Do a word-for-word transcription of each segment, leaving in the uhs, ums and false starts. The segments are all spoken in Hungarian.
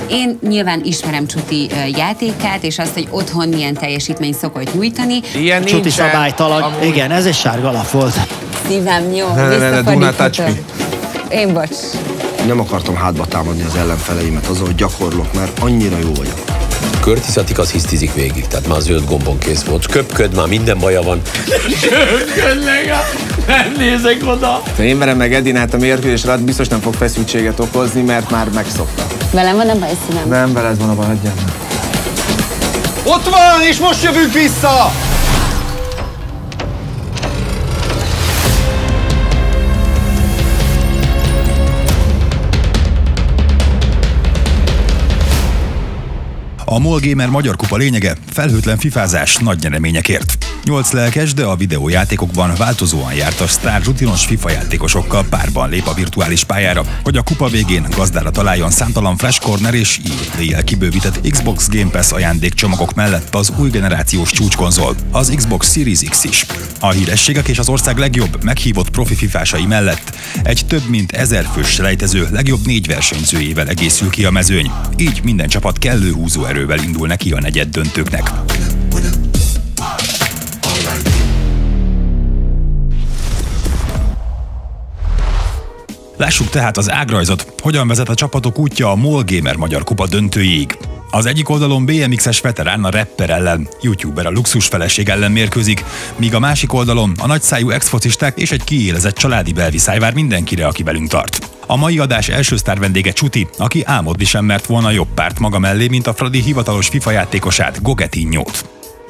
Én nyilván ismerem Csuti játékát, és azt, hogy otthon milyen teljesítmény szokott nyújtani. Ilyen Csuti szabálytalan. amúgy... Igen, ez egy sárga lap volt. Szívem, jó, ne, ne, ne, ne, touch me. Én bocs. Nem akartam hátba támadni az ellenfeleimet azzal, hogy gyakorlok, mert annyira jó vagyok. Curtis Atticus hisztizik végig, tehát már zöld gombon kész volt. Köpköd, már minden baja van. Köpköd legalább, nem nézek oda. Ha én verem meg Edinát a mérkőzésre, biztos nem fog feszültséget okozni, mert már megszokta. Velem van a baj, szívem? Nem, veled van a baj, hagyjál. Ott van, és most jövünk vissza! A MOL Gamer Magyar Kupa lényege felhőtlen fifázás nagy nyereményekért. Nyolc lelkes, de a videójátékokban változóan jártas sztár rutinos FIFA játékosokkal párban lép a virtuális pályára, hogy a kupa végén gazdára találjon számtalan Flash Corner és í á té-jel kibővített Xbox Game Pass ajándékcsomagok mellett az új generációs csúcskonzol, az Xbox Series X is. A hírességek és az ország legjobb, meghívott profi fifásai mellett egy több mint ezer fős selejtező legjobb négy versenyzőjével egészül ki a mezőny. Így minden csapat kellő húzóerővel indul neki a negyed döntőknek. Lássuk tehát az ágrajzot, hogyan vezet a csapatok útja a MOL Gamer Magyar Kupa döntőjéig. Az egyik oldalon bé em iksz-es veterán a rapper ellen, youtuber a luxus feleség ellen mérkőzik, míg a másik oldalon a nagyszájú ex-focisták és egy kiélezett családi belviszály vár mindenkire, aki velünk tart. A mai adás első sztár vendége Csuti, aki álmodni sem mert volna jobb párt maga mellé, mint a Fradi hivatalos FIFA játékosát, Gogetinhót.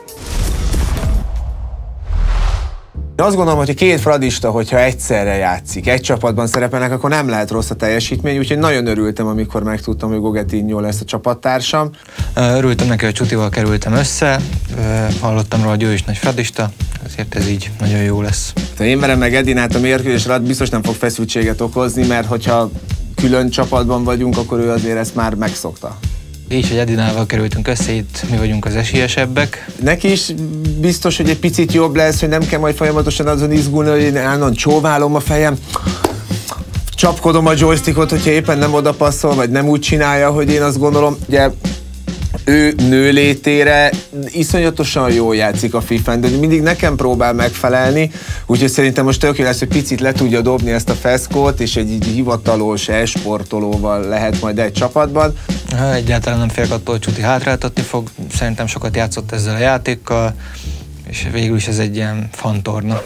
Azt gondolom, hogy két fradista, hogyha egyszerre játszik, egy csapatban szerepelnek, akkor nem lehet rossz a teljesítmény, úgyhogy nagyon örültem, amikor megtudtam, hogy Gogetinho lesz a csapattársam. Örültem neki, hogy Csutival kerültem össze, hallottam róla, hogy ő is nagy fradista, ezért ez így nagyon jó lesz. Ha én verem meg Edinát a mérkőzésre, biztos nem fog feszültséget okozni, mert hogyha külön csapatban vagyunk, akkor ő azért ezt már megszokta. Így, hogy Edinával kerültünk össze, itt mi vagyunk az esélyesebbek. Neki is biztos, hogy egy picit jobb lesz, hogy nem kell majd folyamatosan azon izgulni, hogy én állandóan csóválom a fejem, csapkodom a joystickot, hogyha éppen nem oda passzol, vagy nem úgy csinálja, hogy én azt gondolom, ugye ő nőlétére iszonyatosan jól játszik a fifán, de mindig nekem próbál megfelelni, úgyhogy szerintem most tök jó lesz, hogy picit le tudja dobni ezt a feszkót, és egy hivatalos e-sportolóval lehet majd egy csapatban. Egyáltalán nem félek attól, hogy Csuti hátráltatni fog, szerintem sokat játszott ezzel a játékkal, és végül is ez egy ilyen fantorna.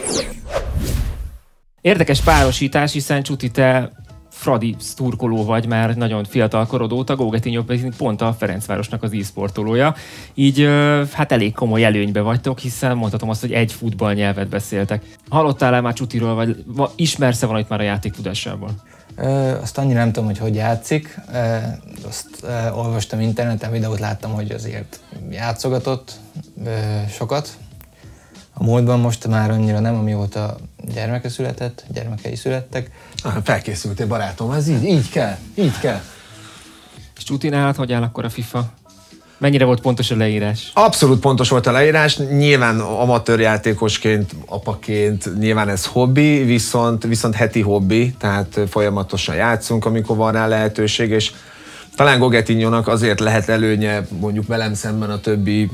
Érdekes párosítás, hiszen Csuti, te Fradi szurkoló vagy már nagyon fiatal korod óta, Gogetinho pedig pont a Ferencvárosnak az e-sportolója. Így hát elég komoly előnybe vagytok, hiszen mondhatom azt, hogy egy futballnyelvet beszéltek. Hallottál-e már Csutiról, vagy ismersz-e valamit már a játék tudásából? Ö, azt annyira nem tudom, hogy hogy játszik. Ö, azt ö, olvastam interneten, videót láttam, hogy azért játszogatott ö, sokat. A múltban most már annyira nem, amióta gyermeke született, gyermekei születtek. Ah, felkészültél, barátom, ez így, így kell, így kell. És Csutinál, hogy áll akkor a FIFA? Mennyire volt pontos a leírás? Abszolút pontos volt a leírás, nyilván amatőr játékosként, apaként, nyilván ez hobbi, viszont, viszont heti hobbi, tehát folyamatosan játszunk, amikor van rá lehetőség, és talán Gogetinhónak azért lehet előnye mondjuk velem szemben a többi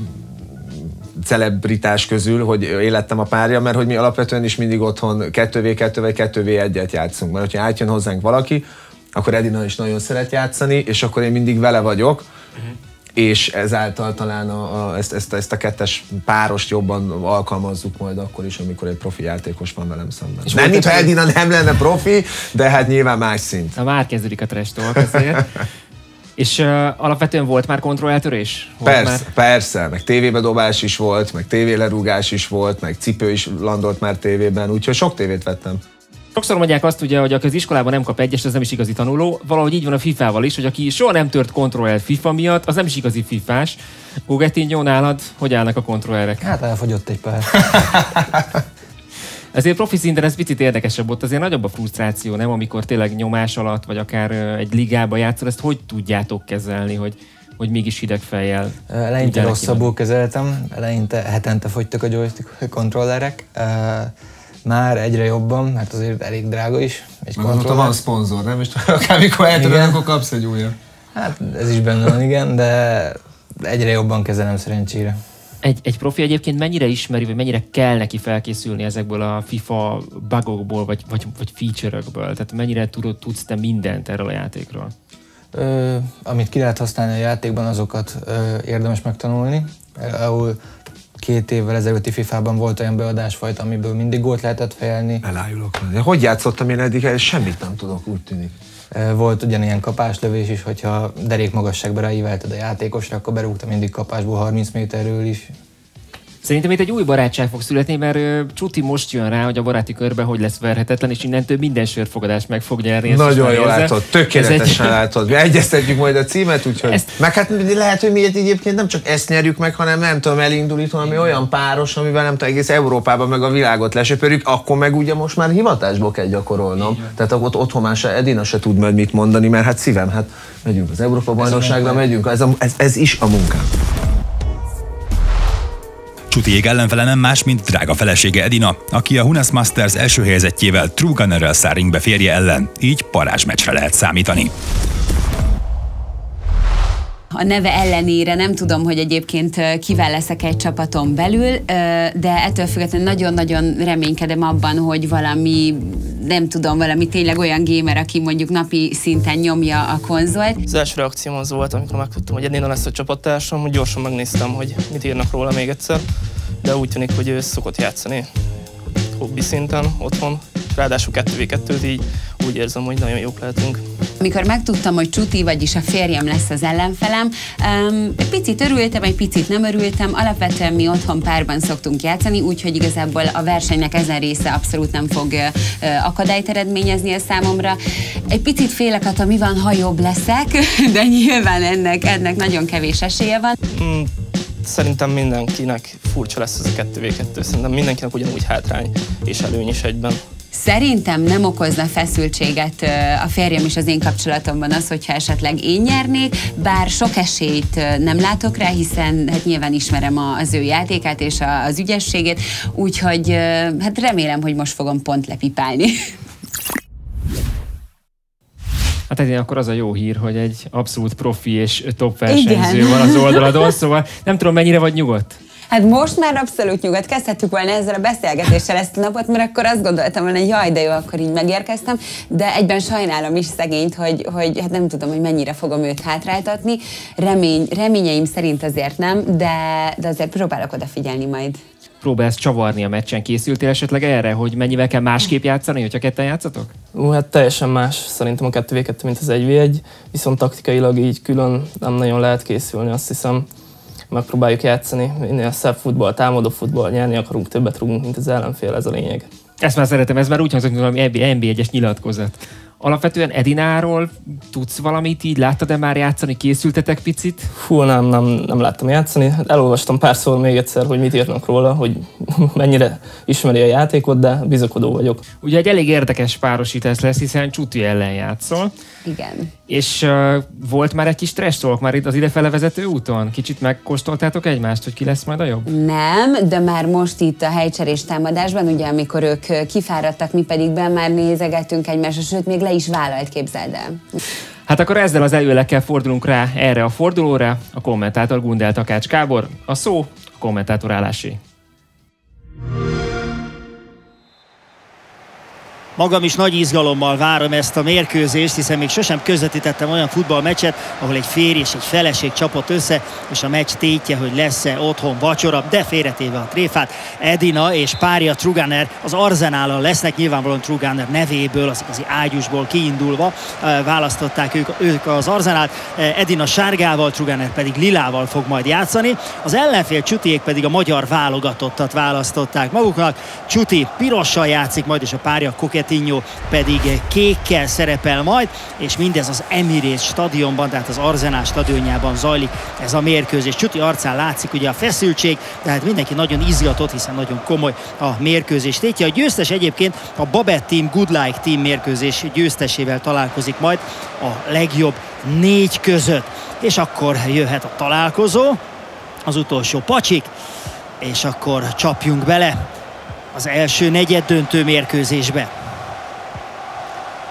celebritás közül, hogy élettem a párja, mert hogy mi alapvetően is mindig otthon kettő vé kettő vagy kettő vé egyet játszunk, mert hogyha átjön hozzánk valaki, akkor Edina is nagyon szeret játszani, és akkor én mindig vele vagyok, uh-huh. és ezáltal talán a, a, ezt, ezt, ezt a kettes párost jobban alkalmazzuk majd akkor is, amikor egy profi játékos van velem szemben. És nem, mintha Edina nem lenne profi, de hát nyilván más szint. Na, már kezdődik a trash talk azért. És uh, alapvetően volt már kontrolleltörés? Persze, már... persze, meg tévébe dobás is volt, meg tévélerúgás is volt, meg cipő is landolt már tévében, úgyhogy sok tévét vettem. Sokszor mondják azt ugye, hogy aki az iskolában nem kap egyest, az nem is igazi tanuló. Valahogy így van a fifával is, hogy aki soha nem tört kontroller FIFA miatt, az nem is igazi fifás. Gogetinho, nálad hogy állnak a kontrollerek? Hát elfogyott egy pár. Ezért profi szinten ez picit érdekesebb, ott azért nagyobb a frusztráció, nem? Amikor tényleg nyomás alatt, vagy akár egy ligába játszol, ezt hogy tudjátok kezelni, hogy, hogy mégis hideg fejjel? Eleinte rosszabbul kezeltem, eleinte hetente fogytak a joystick kontrollerek. Már egyre jobban, mert azért elég drága is egy kontroller. Van szponzor, nem? És akármikor eltudod, akkor kapsz egy újat. Hát ez is benne van, igen, de egyre jobban kezelem szerencsére. Egy, egy profi egyébként mennyire ismeri, vagy mennyire kell neki felkészülni ezekből a FIFA bugokból, vagy, vagy, vagy feature-ökből? Tehát mennyire tudod, tudsz te mindent erről a játékról? Ö, amit ki lehet használni a játékban, azokat ö, érdemes megtanulni. Ahol két évvel ezelőtti fifában volt olyan beadásfajta, amiből mindig gólt lehetett fejelni. Elájulok. Hogy játszottam én eddig? Semmit nem tudok, úgy tűnik. Volt ugyanilyen kapáslövés is, hogyha derék magasságba ráívelted a játékosra, akkor berúgta mindig kapásból harminc méterről is. Szerintem itt egy új barátság fog születni, mert uh, Csuti most jön rá, hogy a baráti körbe hogy lesz verhetetlen, és innentől minden sörfogadást meg fog nyerni. Nagyon jól látod, tökéletesen egy... látod. Mi egyeztetjük majd a címet, úgyhogy... Ezt... Meg hát lehet, hogy mi egyébként nem csak ezt nyerjük meg, hanem nem tudom, elindul itt valami olyan páros, amivel nem tudom, egész Európában meg a világot lesöpörjük, akkor meg ugye most már hivatásból kell gyakorolnom. Igen. Tehát ott otthon már se, Edina se tud majd mit mondani, mert hát szívem, hát megyünk az Európa-bajnokságra, megyünk, ez, a, ez, ez is a munkám. Csutiék ellenfele nem más, mint drága felesége Edina, aki a Hunas Masters első helyezettjével True Gunnerrel száll ringbe férje ellen, így parázsmeccsre lehet számítani. A neve ellenére nem tudom, hogy egyébként kivel leszek egy csapaton belül, de ettől függetlenül nagyon-nagyon reménykedem abban, hogy valami, nem tudom, valami tényleg olyan gamer, aki mondjuk napi szinten nyomja a konzolt. Az első reakcióm az volt, amikor megtudtam, hogy Edina lesz a csapattársam, hogy gyorsan megnéztem, hogy mit írnak róla még egyszer, de úgy tűnik, hogy ő szokott játszani hobbi szinten, otthon, ráadásul kettő vé kettőt, így úgy érzem, hogy nagyon jók lehetünk. Amikor megtudtam, hogy Csuti, vagyis a férjem lesz az ellenfelem, um, egy picit örültem, egy picit nem örültem, alapvetően mi otthon párban szoktunk játszani, úgyhogy igazából a versenynek ezen része abszolút nem fog uh, akadályt eredményezni a számomra. Egy picit félek attól, mi van, ha jobb leszek, de nyilván ennek, ennek nagyon kevés esélye van. Mm. Szerintem mindenkinek furcsa lesz ez a kettő vé kettő, szerintem mindenkinek ugyanúgy hátrány és előny is egyben. Szerintem nem okozna feszültséget a férjem és az én kapcsolatomban az, hogyha esetleg én nyernék, bár sok esélyt nem látok rá, hiszen hát nyilván ismerem az ő játékát és az ügyességét, úgyhogy hát remélem, hogy most fogom pont lepipálni. Hát egyébként akkor az a jó hír, hogy egy abszolút profi és top versenyző Igen. van az oldaladon, szóval nem tudom, mennyire vagy nyugodt? Hát most már abszolút nyugodt. Kezdhettük volna ezzel a beszélgetéssel ezt a napot, mert akkor azt gondoltam volna, hogy jaj, de jó, akkor így megérkeztem, de egyben sajnálom is szegényt, hogy, hogy hát nem tudom, hogy mennyire fogom őt hátráltatni. Remény, reményeim szerint azért nem, de, de azért próbálok odafigyelni majd. Próbálsz csavarni a meccsen, készültél esetleg erre, hogy mennyivel kell másképp játszani, hogyha ketten játszatok? Ú, hát teljesen más szerintem a kettő vé kettő, mint az egy vé egy, viszont taktikailag így külön nem nagyon lehet készülni, azt hiszem. Megpróbáljuk játszani, minél szebb futball, támadó futball, nyerni akarunk, többet rúgunk, mint az ellenfél, ez a lényeg. Ezt már szeretem, ez már úgy hangzott, mint valami en bé egyes nyilatkozat. Alapvetően Edináról tudsz valamit így, láttad-e már játszani, készültetek picit? Fú, nem, nem, nem láttam játszani. Elolvastam párszor még egyszer, hogy mit írnak róla, hogy mennyire ismeri a játékot, de bizakodó vagyok. Ugye egy elég érdekes párosítás lesz, hiszen Csuti ellen játszol. Igen. És uh, volt már egy kis trash talk már itt az idefele vezető úton? Kicsit megkóstoltátok egymást, hogy ki lesz majd a jobb? Nem, de már most itt a helycserés támadásban, ugye amikor ők kifáradtak, mi pedig be már nézegettünk egymásra, sőt még le is vállalt, képzeld el. Hát akkor ezzel az előlekkel fordulunk rá erre a fordulóra. A kommentátor Gundel Takács Gábor, a szó a kommentátor állásé. Magam is nagy izgalommal várom ezt a mérkőzést, hiszen még sosem közvetítettem olyan futballmeccset, ahol egy férj és egy feleség csapott össze, és a meccs tétje, hogy lesz-e otthon vacsora, de félretéve a tréfát. Edina és párja True Gunner az Arzenállal lesznek, nyilvánvalóan True Gunner nevéből, az igazi ágyúsból kiindulva választották ők, ők az Arzenált. Edina sárgával, True Gunner pedig lilával fog majd játszani. Az ellenfél Csutiék pedig a magyar válogatottat választották maguknak. Csuti pirossal játszik majd, és a párja Coquetinho pedig kékkel szerepel majd, és mindez az Emirates stadionban, tehát az Arsenal stadionjában zajlik ez a mérkőzés. Csuti arcán látszik ugye a feszültség, tehát mindenki nagyon izgatott, hiszen nagyon komoly a mérkőzés tétje. A győztes egyébként a Babette Team Good Like Team mérkőzés győztesével találkozik majd a legjobb négy között. És akkor jöhet a találkozó, az utolsó pacsik, és akkor csapjunk bele az első negyeddöntő mérkőzésbe.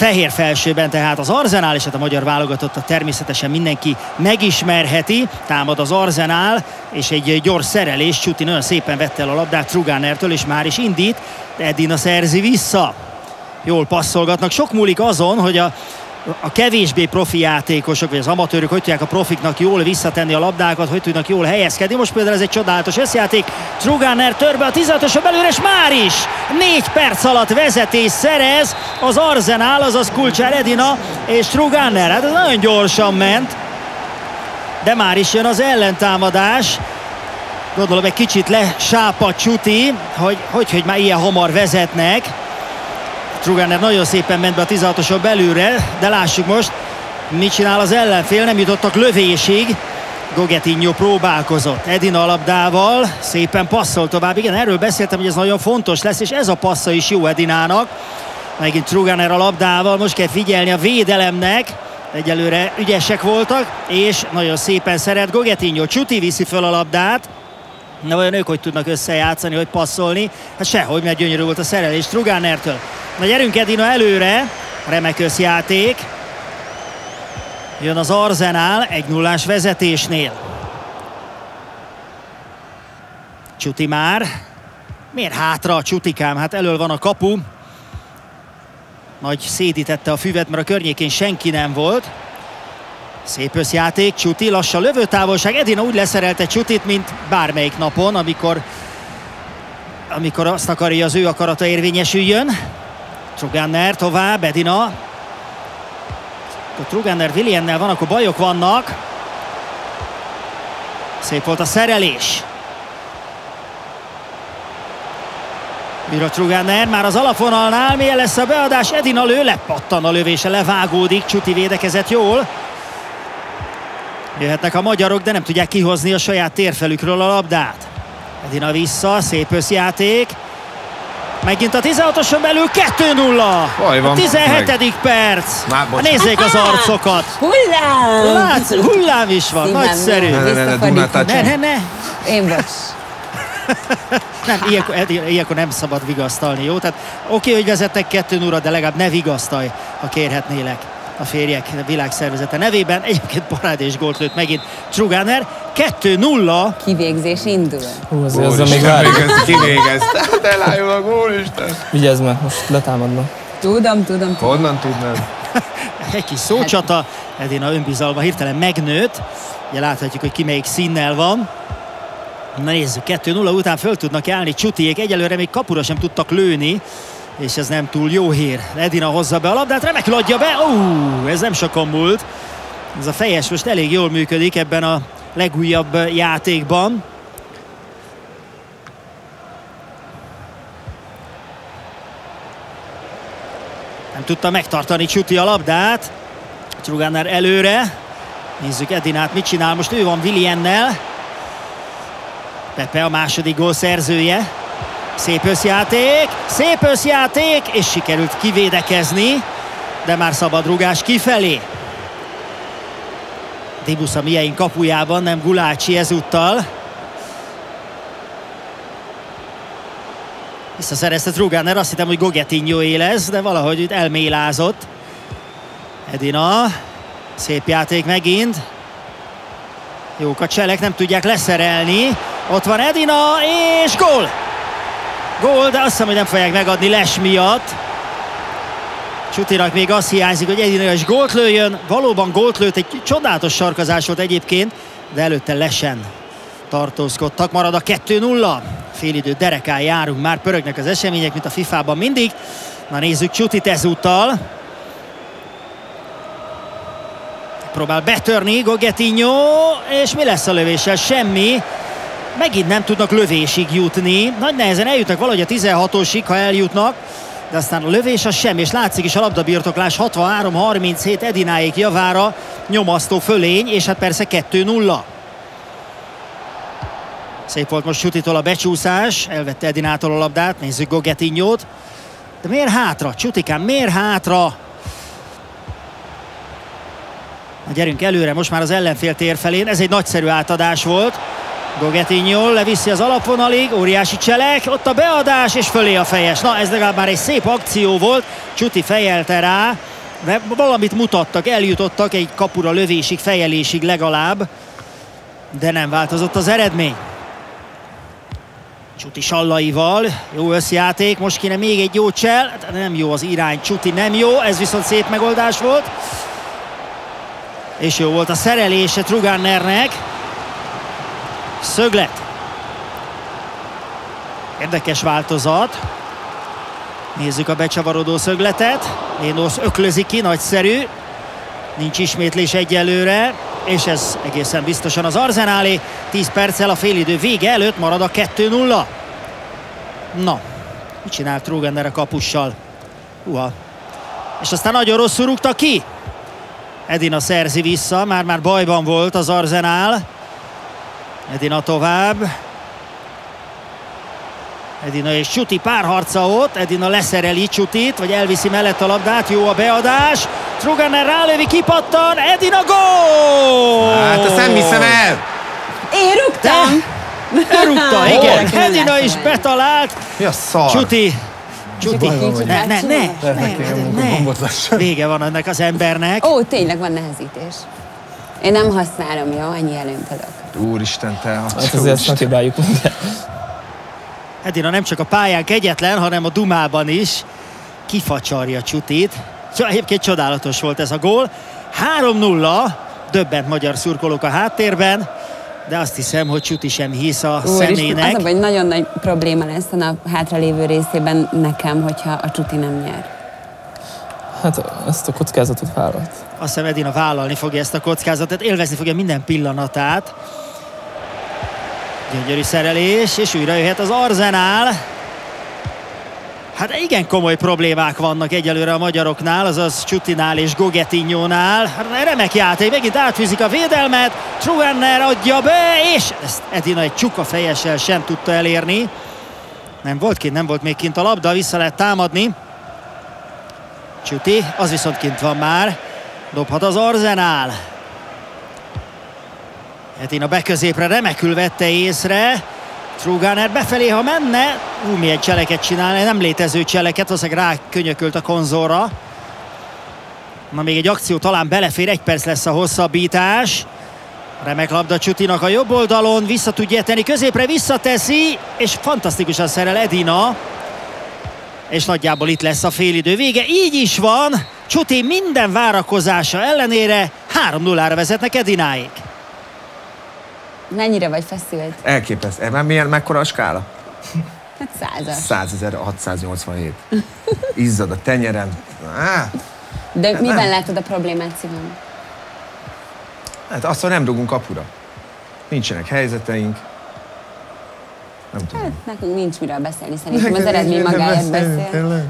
fehér felsőben tehát az Arsenal, és hát a magyar válogatottat természetesen mindenki megismerheti. Támad az Arsenal, és egy gyors szerelés, Csuti nagyon szépen vette el a labdát Truganertől, és már is indít, Edina szerzi vissza. Jól passzolgatnak, sok múlik azon, hogy a a kevésbé profi játékosok, vagy az amatőrök hogy tudják a profiknak jól visszatenni a labdákat, hogy tudnak jól helyezkedni. Most például ez egy csodálatos összjáték. Truganer törbe a tizenhatoson belőle, és már is négy perc alatt vezetés szerez az Arsenal, azaz Kulcsár Edina és Truganer. Hát ez nagyon gyorsan ment, de már is jön az ellentámadás. Gondolom egy kicsit lesápadt Csuti, hogy, hogy hogy már ilyen hamar vezetnek. Truganer nagyon szépen ment be a tizenhatoson belülre, de lássuk most, mit csinál az ellenfél, nem jutottak lövésig. Gogetinho próbálkozott Edina a labdával, szépen passzol tovább. Igen, erről beszéltem, hogy ez nagyon fontos lesz, és ez a passza is jó Edinának. Megint Truganer a labdával, most kell figyelni a védelemnek. Egyelőre ügyesek voltak, és nagyon szépen szeret Gogetinho. Csuti viszi föl a labdát. Na vajon ők hogy tudnak összejátszani, hogy passzolni? Hát sehogy, mert gyönyörű volt a szerelés Truganertől. Na gyerünk Edina előre, remek összjáték. Jön az Arsenal egy nullás vezetésnél. Csuti már. Miért hátra a Csutikám? Hát elől van a kapu. Nagy szédítette a füvet, mert a környékén senki nem volt. Szép összjáték, Csuti, lassan lövőtávolság. Edina úgy leszerelte Csutit, mint bármelyik napon, amikor, amikor azt akarja, az ő akarata érvényesüljön. Truganer tovább, Edina. A Truganer Williannel van, akkor bajok vannak. Szép volt a szerelés. Újra Truganer, már az alapvonalnál, milyen lesz a beadás? Edina lő, lepattan a lövése, levágódik, Csuti védekezett jól. Jöhetnek a magyarok, de nem tudják kihozni a saját térfelükről a labdát. Edina vissza, szép összjáték. Megint a tizenhatoson belül kettő nulla. A tizenhetedik perc. Már, nézzék az arcokat. Hullám! Látsz, hullám is van, szívem, nagyszerű. Ne, ne, ne, ne, ne, ne, ne. Én bocs. Nem, ilyenkor, ilyenkor nem szabad vigasztalni, jó? Tehát oké, hogy vezettek kettő nulla, de legalább ne vigasztalj, ha kérhetnélek a férjek a világszervezete nevében. Egyébként parádés gólt lőtt megint Truganer. kettő nulla. Kivégzés indul. Hú, azért azzal még várjuk. Kivégezte. Hát elájulok, úristen. Vigyázz meg, most letámadna. Tudom, tudom. Honnan tudnád? Egy kis szócsata. Edina önbizalma hirtelen megnőtt. Ugye láthatjuk, hogy ki melyik színnel van. Na nézzük, kettő nulla után föl tudnak állni Csutiék. Egyelőre még kapura sem tudtak lőni, és ez nem túl jó hír. Edina hozza be a labdát, remekül adja be. Ó, ez nem sokon múlt. Ez a fejes most elég jól működik ebben a legújabb játékban. Nem tudta megtartani Csuti a labdát. Truganer előre. Nézzük Edinát, mit csinál. Most ő van Williannel. Pepe a második gól szerzője. Szép összjáték, szép összjáték, és sikerült kivédekezni, de már szabad rugás kifelé. Dibusz a mieink kapujában, nem Gulácsi ezúttal. Visszaszerezte Truganer, azt hittem, hogy Gogetinho lesz, de valahogy itt elmélázott. Edina, szép játék megint. Jók a cselek, nem tudják leszerelni. Ott van Edina, és gól! Gól, de azt hiszem, hogy nem fogják megadni Les miatt. Csutinak még azt hiányzik, hogy Edina is gólt lőjön. Valóban gólt lőtt, egy csodálatos sarkazás volt egyébként, de előtte Lesen tartózkodtak. Marad a kettő nulla. Félidő derekán járunk, már pörögnek az események, mint a fifában mindig. Na nézzük Csutit ezúttal. Próbál betörni Gogetinho, és mi lesz a lövéssel? Semmi. Megint nem tudnak lövésig jutni. Nagy nehezen eljutnak valahogy a tizenhatosig, ha eljutnak, de aztán a lövés az sem, és látszik is a labdabirtoklás hatvanhárom harminchét Edináék javára, nyomasztó fölény, és hát persze kettő nulla. Szép volt most Csutitól a becsúszás, elvette Edinától a labdát, nézzük Gogetinhót. De miért hátra? Csutikám, miért hátra? Na gyerünk előre, most már az ellenfél tér felén, ez egy nagyszerű átadás volt. Gogetinho leviszi az alapvonalig, óriási cselek, ott a beadás, és fölé a fejes. Na, ez legalább már egy szép akció volt, Csuti fejelte rá, De valamit mutattak, eljutottak egy kapura lövésig, fejelésig legalább, de nem változott az eredmény. Csuti Sallaival, jó összjáték, most kéne még egy jó csel, nem jó az irány, Csuti nem jó, ez viszont szép megoldás volt. És jó volt a szerelése Trugannernek. Szöglet. Érdekes változat. Nézzük a becsavarodó szögletet. Lénos öklözi ki, nagyszerű. Nincs ismétlés egyelőre, és ez egészen biztosan az Arzenálé. tíz perccel a félidő vége előtt marad a kettő nulla. Na, mit csinált Truganner a kapussal? Uha. És aztán nagyon rosszul rúgta ki. Edina szerzi vissza, már-már bajban volt az Arzenál. Edina tovább. Edina és Csuti párharca ott. Edina leszereli Csutit, vagy elviszi mellett a labdát. Jó a beadás. Truganner rálövi, kipattan. Edina gól! Hát azt nem hiszem el! Én rúgtam! Ő rúgta, igen. Edina is betalált. Mi a szar? Csuti. Csuti. Ne, ne, ne. ne. Vége van ennek az embernek. Ó, tényleg van nehezítés. Én nem használom, jó? Annyi előnyt adok. Úristen, te... Hát azért ezt megkibáljuk minden. Edina nem csak a pályán kegyetlen, hanem a dumában is kifacsarja Csutit. Egyébként csodálatos volt ez a gól. három nulla, döbbent magyar szurkolók a háttérben, de azt hiszem, hogy Csuti sem hisz a Úr, személynek. Az a baj, nagyon nagy probléma lesz a nap hátralévő részében nekem, hogyha a Csuti nem nyer. Hát ezt a kockázatot vállalt. Azt hiszem, Edina vállalni fogja ezt a kockázatot, élvezni fogja minden pillanatát. Gyönyörű szerelés, és újra jöhet az Arzenál. Hát igen komoly problémák vannak egyelőre a magyaroknál, azaz Csutinál és Gogetinyónál. Hát remek játék, megint átfűzik a védelmet, Truganner adja be, és ezt Edina egy csuka fejessel sem tudta elérni. Nem volt kint, nem volt még kint a labda, vissza lehet támadni. Csuti, az viszont kint van már, dobhat az Arzenál. Edina beközépre remekül vette észre. Truganner befelé, ha menne, ú, milyen cseleket csinál, nem létező cseleket, valószínűleg rákönyökölt a konzolra. Na, még egy akció talán belefér, egy perc lesz a hosszabbítás. Remek labda Csutinak a jobb oldalon, vissza tudja tenni, középre visszateszi, és fantasztikusan szerel Edina. És nagyjából itt lesz a félidő vége, így is van. Csuti minden várakozása ellenére három nullára vezetnek Edináék. Mennyire vagy feszült? Elképesztő. Már milyen, mekkora a skála? Hát százas. százezer-hatszáznyolcvanhét. Izzad a tenyerem. Á, De hát miben nem. látod a problémát, szívem? Hát azt, hogy nem rugunk kapura. Nincsenek helyzeteink. Nem tudom. Hát nekünk nincs miről beszélni, szerintem az eredmény magáért beszél.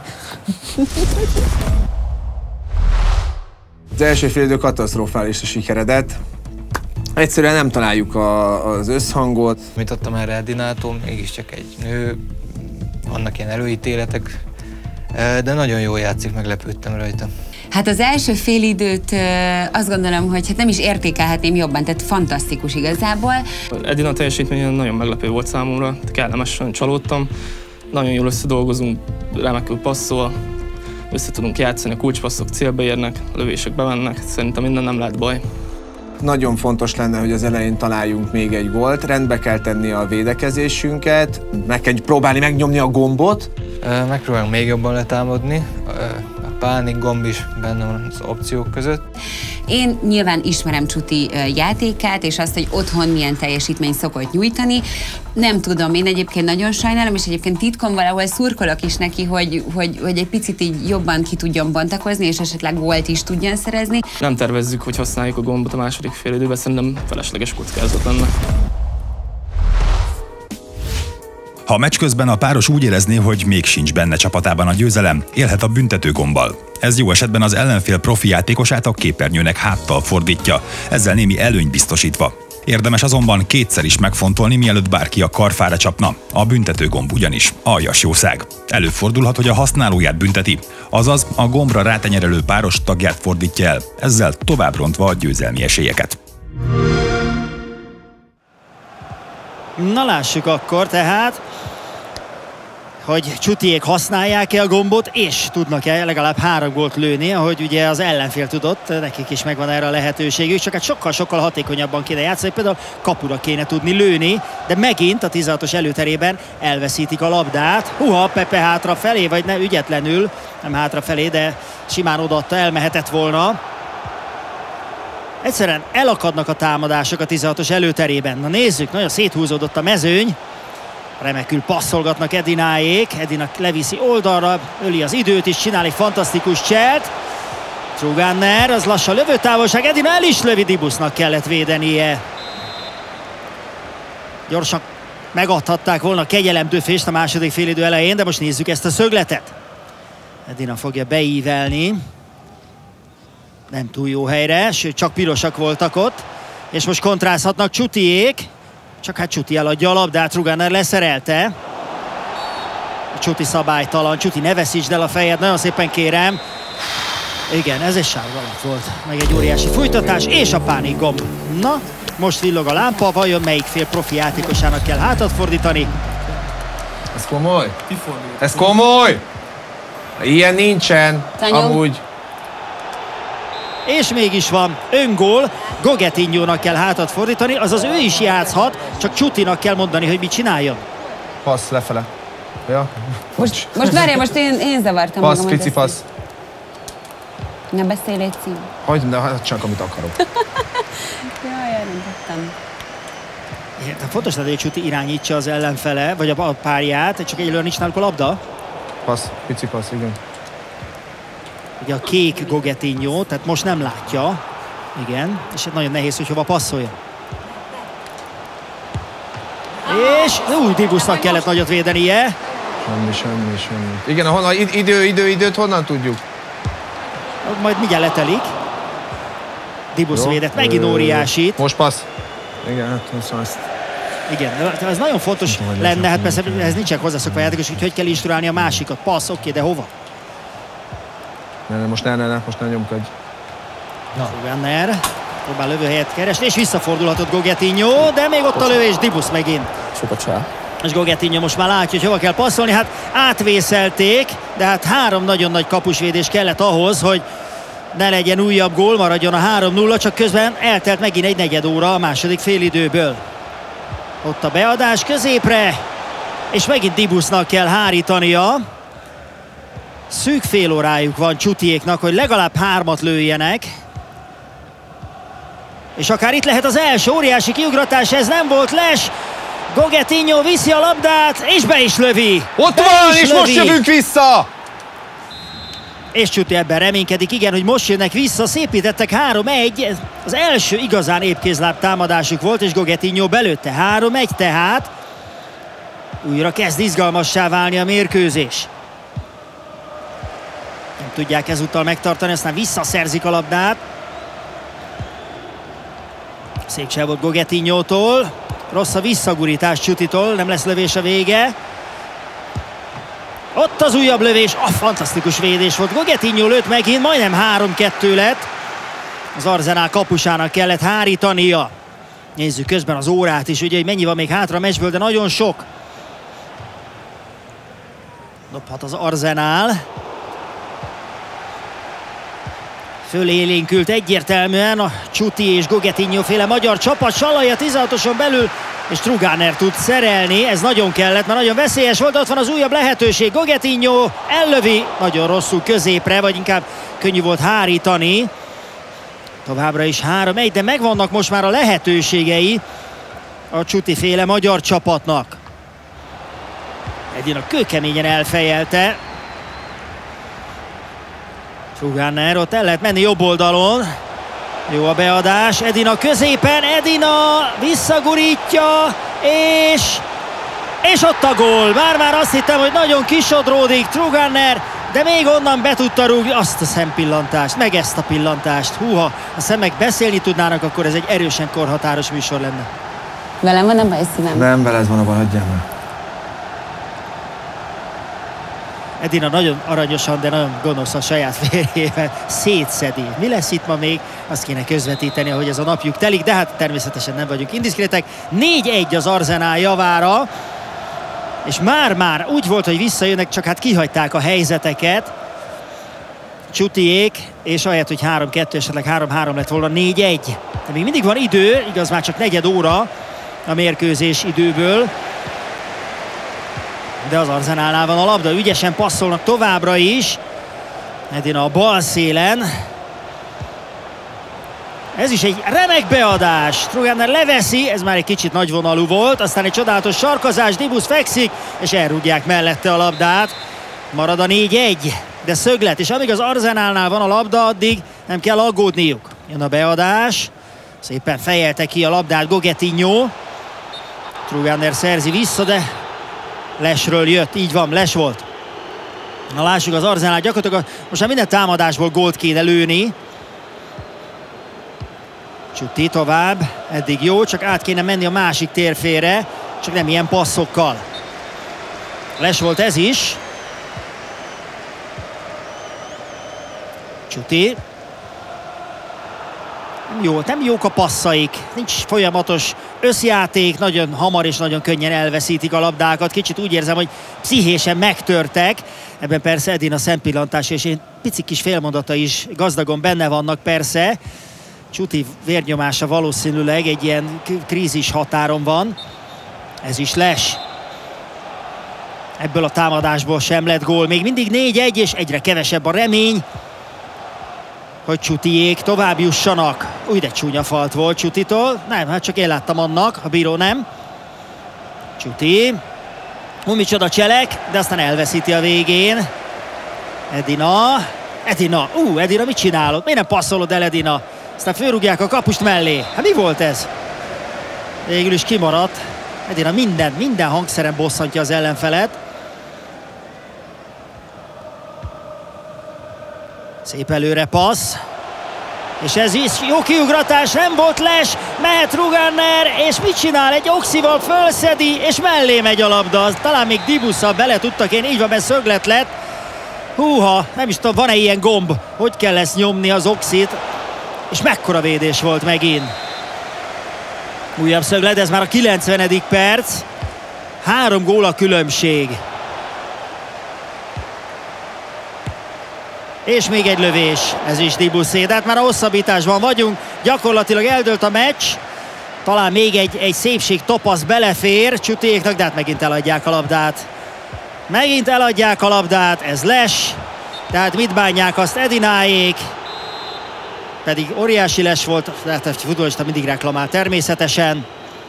Az első félidő katasztrofális a sikeredett. Egyszerűen nem találjuk a, az összhangot. Mit adtam erre Edinától, mégiscsak egy nő, vannak ilyen előítéletek, de nagyon jól játszik, meglepődtem rajta. Hát az első félidőt azt gondolom, hogy hát nem is értékelhetném jobban, tehát fantasztikus igazából. Edina teljesítménye nagyon meglepő volt számomra, kellemesen csalódtam. Nagyon jól összedolgozunk, remekül passzol, össze tudunk játszani, a kulcspasszok célba érnek, a lövések bemennek, szerintem minden nem lehet baj. Nagyon fontos lenne, hogy az elején találjunk még egy gólt, rendbe kell tenni a védekezésünket, meg kell próbálni megnyomni a gombot. Megpróbálunk még jobban letámadni, a pánik gomb is benne van az opciók között. Én nyilván ismerem Csuti játékát, és azt, hogy otthon milyen teljesítmény szokott nyújtani. Nem tudom, én egyébként nagyon sajnálom, és egyébként titkon valahol szurkolok is neki, hogy, hogy, hogy egy picit így jobban ki tudjon bontakozni, és esetleg gólt is tudjon szerezni. Nem tervezzük, hogy használjuk a gombot a második félidőben, szerintem felesleges kockázat lenne. Ha a meccs közben a páros úgy érezné, hogy még sincs benne csapatában a győzelem, élhet a büntetőgombbal. Ez jó esetben az ellenfél profi játékosát a képernyőnek háttal fordítja, ezzel némi előnyt biztosítva. Érdemes azonban kétszer is megfontolni, mielőtt bárki a karfára csapna. A büntetőgomb ugyanis aljas jószág. Előfordulhat, hogy a használóját bünteti, azaz a gombra rátenyerelő páros tagját fordítja el, ezzel tovább rontva a győzelmi esélyeket. Na lássuk akkor, tehát hogy Csutiék használják-e a gombot, és tudnak-e legalább három gólt lőni, ahogy ugye az ellenfél tudott, nekik is megvan erre a lehetőségük, csak hát sokkal-sokkal hatékonyabban kéne játszani, például kapura kéne tudni lőni, de megint a tizenhatos előterében elveszítik a labdát. Huha, Pepe hátrafelé, vagy ne ügyetlenül, nem hátrafelé, de simán odaadta, elmehetett volna. Egyszerűen elakadnak a támadások a tizenhatos előterében. Na nézzük, nagyon széthúzódott a mezőny. Remekül passzolgatnak Edináék, Edina leviszi oldalra, öli az időt is, csinál egy fantasztikus cselt. Truganner, az lassan lövőtávolság, Edina el is lövi, Dibusnak kellett védenie. Gyorsan megadhatták volna kegyelemdöfést a második félidő elején, de most nézzük ezt a szögletet. Edina fogja beívelni. Nem túl jó helyre, sőt csak pirosak voltak ott. És most kontrázhatnak Csutiék. Csak hát Csuti eladja a labdát, Truganner leszerelte. Csuti szabálytalan, Csuti ne veszítsd el a fejed, nagyon szépen kérem. Igen, ez egy sárga lap volt. Meg egy óriási fújtatás, és a pánikgomb. Na, most villog a lámpa, vajon melyik fél profi játékosának kell hátat fordítani? Ez komoly? Ez komoly? Ilyen nincsen, Tanyó. amúgy. És mégis van öngól, Gogetinjónak kell hátat fordítani, azaz ő is játszhat, csak Csutinak kell mondani, hogy mit csináljon. Passz lefele. Ja. Most, most várjál, most én, én zavartam Passz, magam. pici passz. Ne beszélj, légy szív. Hogy, de hát csak amit akarok. Jaj, elrontettem. Igen, fontos lenne, hogy Csuti irányítsa az ellenfele, vagy a párját, csak egyelőre nincs náluk a labda. Passz, pici passz, igen. Ugye a kék Gogetinho, tehát most nem látja. Igen, és nagyon nehéz, hogy hova passzolja. És új, Dibusnak kellett nagyot védenie. Semmi, semmi, semmi. Igen, honnan, idő, idő, időt honnan tudjuk? Majd mindjárt letelik. Dibus Jó. védett, megint óriásit. Most passz. Igen, hát azt. Igen, ez nagyon fontos lenne, hát persze ez nincsen hozzászokva a játékos, hogy hogy kell instruálni a másikat. Passz, oké, de hova? Ne, ne, most ne, ne, ne, most ne nyomkodj. Truganner próbál lövőhelyet keresni, és visszafordulhatott Gogetinho, de még ott a lövés, Dibus megint. Sokat csá. És Gogetinho most már látja, hogy hova kell passzolni, hát átvészelték, de hát három nagyon nagy kapusvédés kellett ahhoz, hogy ne legyen újabb gól, maradjon a három nulla, csak közben eltelt megint egy negyed óra a második félidőből. Ott a beadás középre, és megint Dibusnak kell hárítania. Szűk fél órájuk van Csutiéknak, hogy legalább hármat lőjenek. És akár itt lehet az első óriási kiugratás, ez nem volt les. Gogetinho viszi a labdát, és be is lövi. Ott be van, is és lövi. most jövünk vissza! És Csuti ebben reménykedik, igen, hogy most jönnek vissza, szépítettek három egy, az első igazán épkézláb támadásuk volt, és Gogetinho belőtte három egy, tehát újra kezd izgalmassá válni a mérkőzés. Nem tudják ezúttal megtartani, aztán visszaszerzik a labdát. Szép se volt Gogetinhótól, rossz a visszagurítás Csutitól, nem lesz lövés a vége. Ott az újabb lövés, a fantasztikus védés volt. Gogetinho lőtt megint, majdnem három kettő lett. Az Arsenal kapusának kellett hárítania. Nézzük közben az órát is, ugye, hogy mennyi van még hátra a meccsből, de nagyon sok. Dobhat az Arsenal. Fölélénkült egyértelműen a Csuti és Gogetinho féle magyar csapat. Salai a tizenhatoson belül, és Truganner tud szerelni, ez nagyon kellett, mert nagyon veszélyes volt, ott van az újabb lehetőség, Gogetinho ellövi, nagyon rosszul középre, vagy inkább könnyű volt hárítani. Továbbra is három egy, de megvannak most már a lehetőségei a Csuti féle magyar csapatnak. Edina kőkeményen elfejelte. Truganner, ott el lehet menni jobb oldalon. Jó a beadás, Edina középen, Edina visszagurítja, és, és ott a gól. Már-már azt hittem, hogy nagyon kisodródik Truganner, de még onnan be tudta rúgni azt a szempillantást, meg ezt a pillantást. Húha, a szemek beszélni tudnának, akkor ez egy erősen korhatáros műsor lenne. Velem van a baj, szívem? Nem, veled van a baj, hagyjál már. Edina nagyon aranyosan, de nagyon gonosz a saját férjével szétszedi. Mi lesz itt ma még? Azt kéne közvetíteni, ahogy ez a napjuk telik, de hát természetesen nem vagyunk indiszkrétek. négy egy az Arsenal javára. és már-már úgy volt, hogy visszajönnek, csak hát kihagyták a helyzeteket. Csutiék, és ahelyett, hogy három kettő, esetleg három három lett volna, négy egy. De még mindig van idő, igaz, már csak negyed óra a mérkőzés időből. De az Arsenalnál van a labda, ügyesen passzolnak továbbra is. Edina a bal szélen. Ez is egy remek beadás. Truganer leveszi, ez már egy kicsit nagyvonalú volt, aztán egy csodálatos sarkazás, Dibus fekszik, és elrúgják mellette a labdát. Marad a négy egy, de szöglet, és amíg az Arsenalnál van a labda, addig nem kell aggódniuk. Jön a beadás, szépen fejelte ki a labdát Gogetinho. Truganer szerzi vissza, de Lesről jött, így van, Les volt. Na lássuk, az Arsenal gyakorlatilag most már minden támadásból gólt kéne lőni. Csuti tovább, eddig jó, csak át kéne menni a másik térfélre, csak nem ilyen passzokkal. Les volt ez is. Csuti. Nem jó, nem jók a passzaik, nincs folyamatos összjáték, nagyon hamar és nagyon könnyen elveszítik a labdákat. Kicsit úgy érzem, hogy pszichésen megtörtek. Ebben persze Edina szempillantás és egy pici kis félmondata is gazdagon benne vannak persze. Csuti vérnyomása valószínűleg egy ilyen krízis határon van. Ez is Les. Ebből a támadásból sem lett gól. Még mindig négy egy, és egyre kevesebb a remény, hogy Csutiék tovább jussanak. Új, de csúnya falt volt Csutitól. Nem, hát csak én láttam annak, a bíró nem. Csuti. Hú, micsoda cselek, de aztán elveszíti a végén. Edina. Edina. Ú, Edina, mit csinálod? Miért nem passzolod el, Edina? Aztán fölrúgják a kapust mellé. Hát mi volt ez? Végül is kimaradt. Edina minden, minden hangszeren bosszantja az ellenfelet. Szép előre passz. És ez is jó kiugratás, nem volt Les, mehet Truganer, és mit csinál? Egy oxival fölszedi, és mellé megy a labda. Talán még Dibusszal bele tudtak én, így van, mert szöglet lett. Húha, nem is tudom, van-e ilyen gomb? Hogy kell ezt nyomni az oxit? És mekkora védés volt megint. Újabb szöglet, ez már a kilencvenedik perc. Három gól a különbség. És még egy lövés, ez is Dibuszé, de hát már a hosszabbításban vagyunk, gyakorlatilag eldőlt a meccs. Talán még egy, egy szépség topasz belefér Csutiéknak, de hát megint eladják a labdát. Megint eladják a labdát, ez Les, tehát mit bánják azt Edináék. Pedig óriási Les volt, de hát a futballista mindig reklamál természetesen.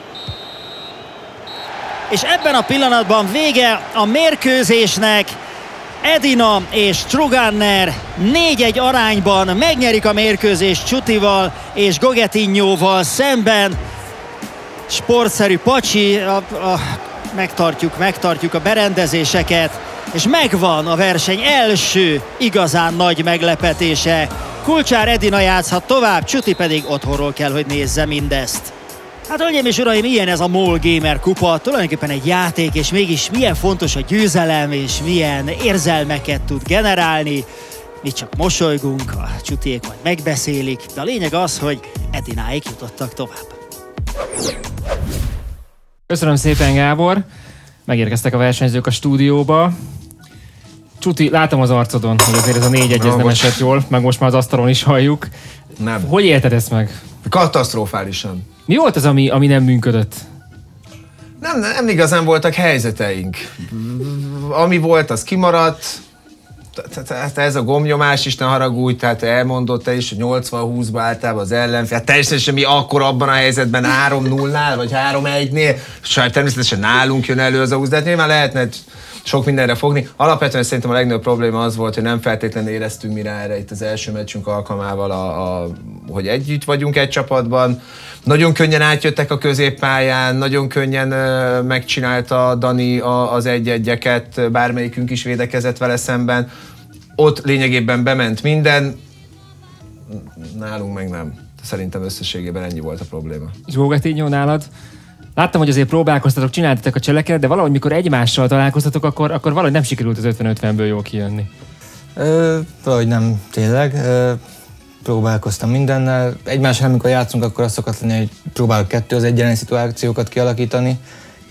És ebben a pillanatban vége a mérkőzésnek. Edina és Truganer négy egy arányban megnyerik a mérkőzést Csutival és Gogetinhoval szemben. Sportszerű Pacsi, a, a, megtartjuk, megtartjuk a berendezéseket, és megvan a verseny első igazán nagy meglepetése. Kulcsár Edina játszhat tovább, Csuti pedig otthonról kell, hogy nézze mindezt. Hát hölgyeim és uraim, ilyen ez a MOL Gamer kupa, tulajdonképpen egy játék, és mégis milyen fontos a győzelem, és milyen érzelmeket tud generálni. Mi csak mosolygunk, a Csutiék majd megbeszélik, de a lényeg az, hogy Edináék jutottak tovább. Köszönöm szépen, Gábor! Megérkeztek a versenyzők a stúdióba. Csuti, látom az arcodon, hogy azért ez a négy egy ez nem esett jól, meg most már az asztalon is halljuk. Nem. Hogy élted ezt meg? Katasztrofálisan. Mi volt az, ami, ami nem működött? Nem, nem igazán voltak helyzeteink. Ami volt, az kimaradt. Tehát ez a gombnyomás is, ne haragudj, tehát elmondott te is, hogy nyolcvan húszba általában az ellenfél. Hát természetesen mi akkor abban a helyzetben három nullnál, vagy három egynél, sajnos természetesen nálunk jön elő az a húsz, de hát nyilván lehetne sok mindenre fogni. Alapvetően szerintem a legnagyobb probléma az volt, hogy nem feltétlenül éreztünk mire erre itt az első meccsünk alkalmával, a, a, hogy együtt vagyunk egy csapatban. Nagyon könnyen átjöttek a középpályán, nagyon könnyen ö, megcsinálta Dani a, az egy-egyeket, bármelyikünk is védekezett vele szemben. Ott lényegében bement minden, nálunk meg nem. Szerintem összességében ennyi volt a probléma. És Gogetinho nálad? Láttam, hogy azért próbálkoztatok, csináltatok a cseleket, de valahogy mikor egymással találkoztatok, akkor, akkor valahogy nem sikerült az ötven ötvenből jól kijönni. Ö, valahogy nem, tényleg. Ö, próbálkoztam mindennel. Egymással, amikor játszunk, akkor az szokott lenni, hogy próbálok kettő az egy elleni szituációkat kialakítani,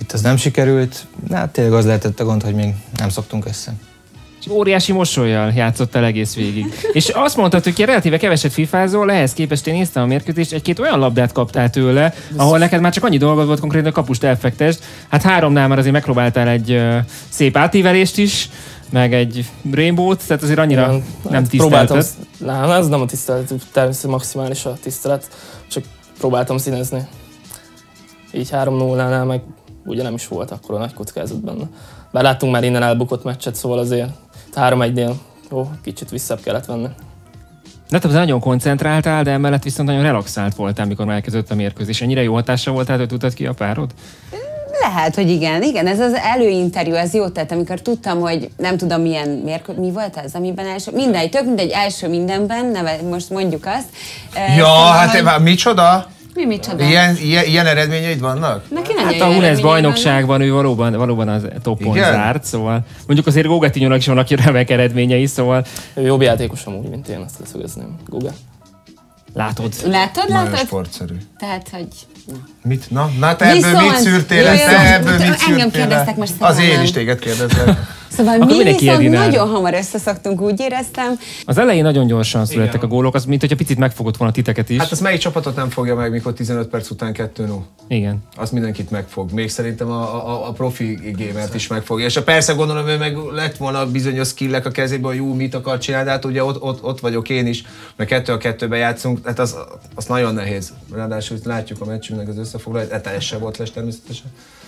Itt az nem sikerült, de hát tényleg az lehetett a gond, hogy még nem szoktunk össze. Óriási mosollyal játszottál egész végig. És azt mondtad, hogy relatíve keveset fifázol, ehhez képest én néztem a mérkőzést, egy-két olyan labdát kaptál tőle, ahol neked már csak annyi dolgod volt konkrétan, a kapust elfektest. Hát háromnál már azért megpróbáltál egy uh, szép átívelést is, meg egy rainbow-t, tehát azért annyira igen, nem tisztelted. Nem, ez nem a tisztelet, természetesen maximális a tisztelet, csak próbáltam színezni. Így három nullánál meg ugye nem is volt akkor a nagy kockázat benne. Bár láttunk már innen elbukott meccset, szóval azért három egynél jó, kicsit visszább kellett venni. De te nagyon koncentráltál, de emellett viszont nagyon relaxált voltál, mikor már elkezdődött a mérkőzés. Ennyire jó hatása voltál, hogy tudtad ki a párod? Lehet, hogy igen. Igen, ez az előinterjú, ez jó tett, amikor tudtam, hogy nem tudom milyen mérkőzés, mi volt ez, amiben első, mindegy, tök mindegy, első mindenben, neve, most mondjuk azt. Ja, szóval, hát hogy... micsoda? Mi micsoda? Ilyen, ilyen, ilyen eredményeid vannak? Neki hát a Hunesz bajnokságban ő valóban, valóban az toppon zárt, szóval mondjuk azért Gogettinyónak is vannak remek eredményei, szóval... Ő jobb játékos amúgy, mint én, azt leszögezném. Goga. Látod? Látod, nagyon látod? sportszerű. Tehát, hogy... Na. Mit? Na, na te ebből mit szűrtél? Te ebből mit szűrtél? Engem kérdeztek most az én is téged kérdezlek. Szóval akkor mi viszont nagyon hamar összeszoktunk, úgy éreztem. Az elején nagyon gyorsan születtek igen. a gólok, az mint hogyha picit megfogott volna titeket is. Hát az melyik csapatot nem fogja meg, mikor tizenöt perc után kettő null? Igen. Az mindenkit megfog. Még szerintem a, a, a profi gamert is megfogja. És persze gondolom, hogy meg lett volna bizonyos skillek a kezében, hogy jó, mit akar csinálni, de hát ugye ott, ott, ott vagyok én is, mert kettő a kettőben játszunk, hát az, az nagyon nehéz. Ráadásul látjuk a meccsünknek az összefoglalót, ez se volt les természetesen.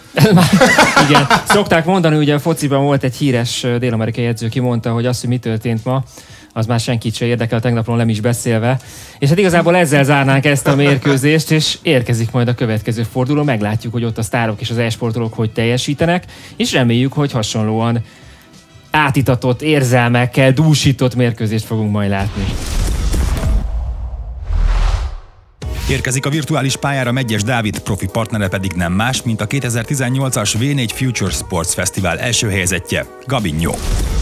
Igen, szokták mondani, ugye a fociban volt egy híres dél-amerikai edző, ki mondta, hogy az, hogy mi történt ma, az már senkit se érdekel, tegnapról nem is beszélve. És hát igazából ezzel zárnánk ezt a mérkőzést, és érkezik majd a következő forduló, meglátjuk, hogy ott a sztárok és az e-sportolók hogy teljesítenek, és reméljük, hogy hasonlóan átitatott érzelmekkel dúsított mérkőzést fogunk majd látni. Érkezik a virtuális pályára Medgyes Dávid, profi partnere pedig nem más, mint a kétezer-tizennyolcas vé négy Future Sports Fesztivál első helyezettje, Gabinho.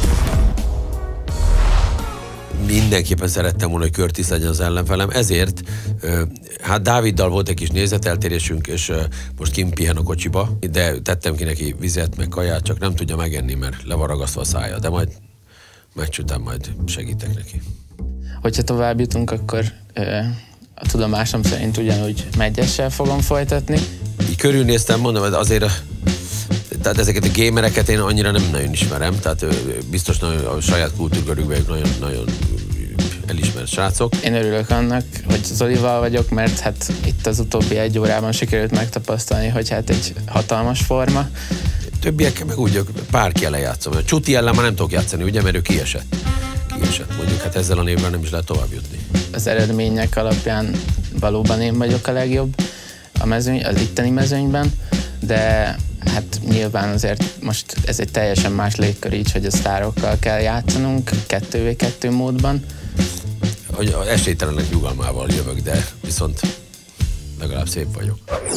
Mindenképpen szerettem volna, hogy Curtis legyen az ellenfelem, ezért hát Dáviddal volt egy kis nézeteltérésünk, és most kint pihen a kocsiba, de tettem ki neki vizet, meg kaját, csak nem tudja megenni, mert le van ragasztva a szája, de majd meccs után majd segítek neki. Hogyha tovább jutunk, akkor a tudomásom szerint ugyanúgy Medgyessel fogom folytatni. Így körülnéztem, mondom, azért a, tehát ezeket a gamereket én annyira nem nagyon ismerem, tehát biztos nagyon, a saját kultúrkörükben nagyon, nagyon elismert srácok. Én örülök annak, hogy Zolival vagyok, mert hát itt az utóbbi egy órában sikerült megtapasztalni, hogy hát egy hatalmas forma. Többiekkel meg úgy, párki ellen játszom. A Csuti ellen már nem tudok játszani, ugye, mert ő kiesett. Kiesett, mondjuk, hát ezzel a névvel nem is lehet tovább jutni. Az eredmények alapján valóban én vagyok a legjobb a mezőny, az itteni mezőnyben, de hát nyilván azért most ez egy teljesen más légkör így, hogy a sztárokkal kell játszanunk kettő vé kettő módban. Hogy az esélytelenek nyugalmával jövök, de viszont legalább szép vagyok.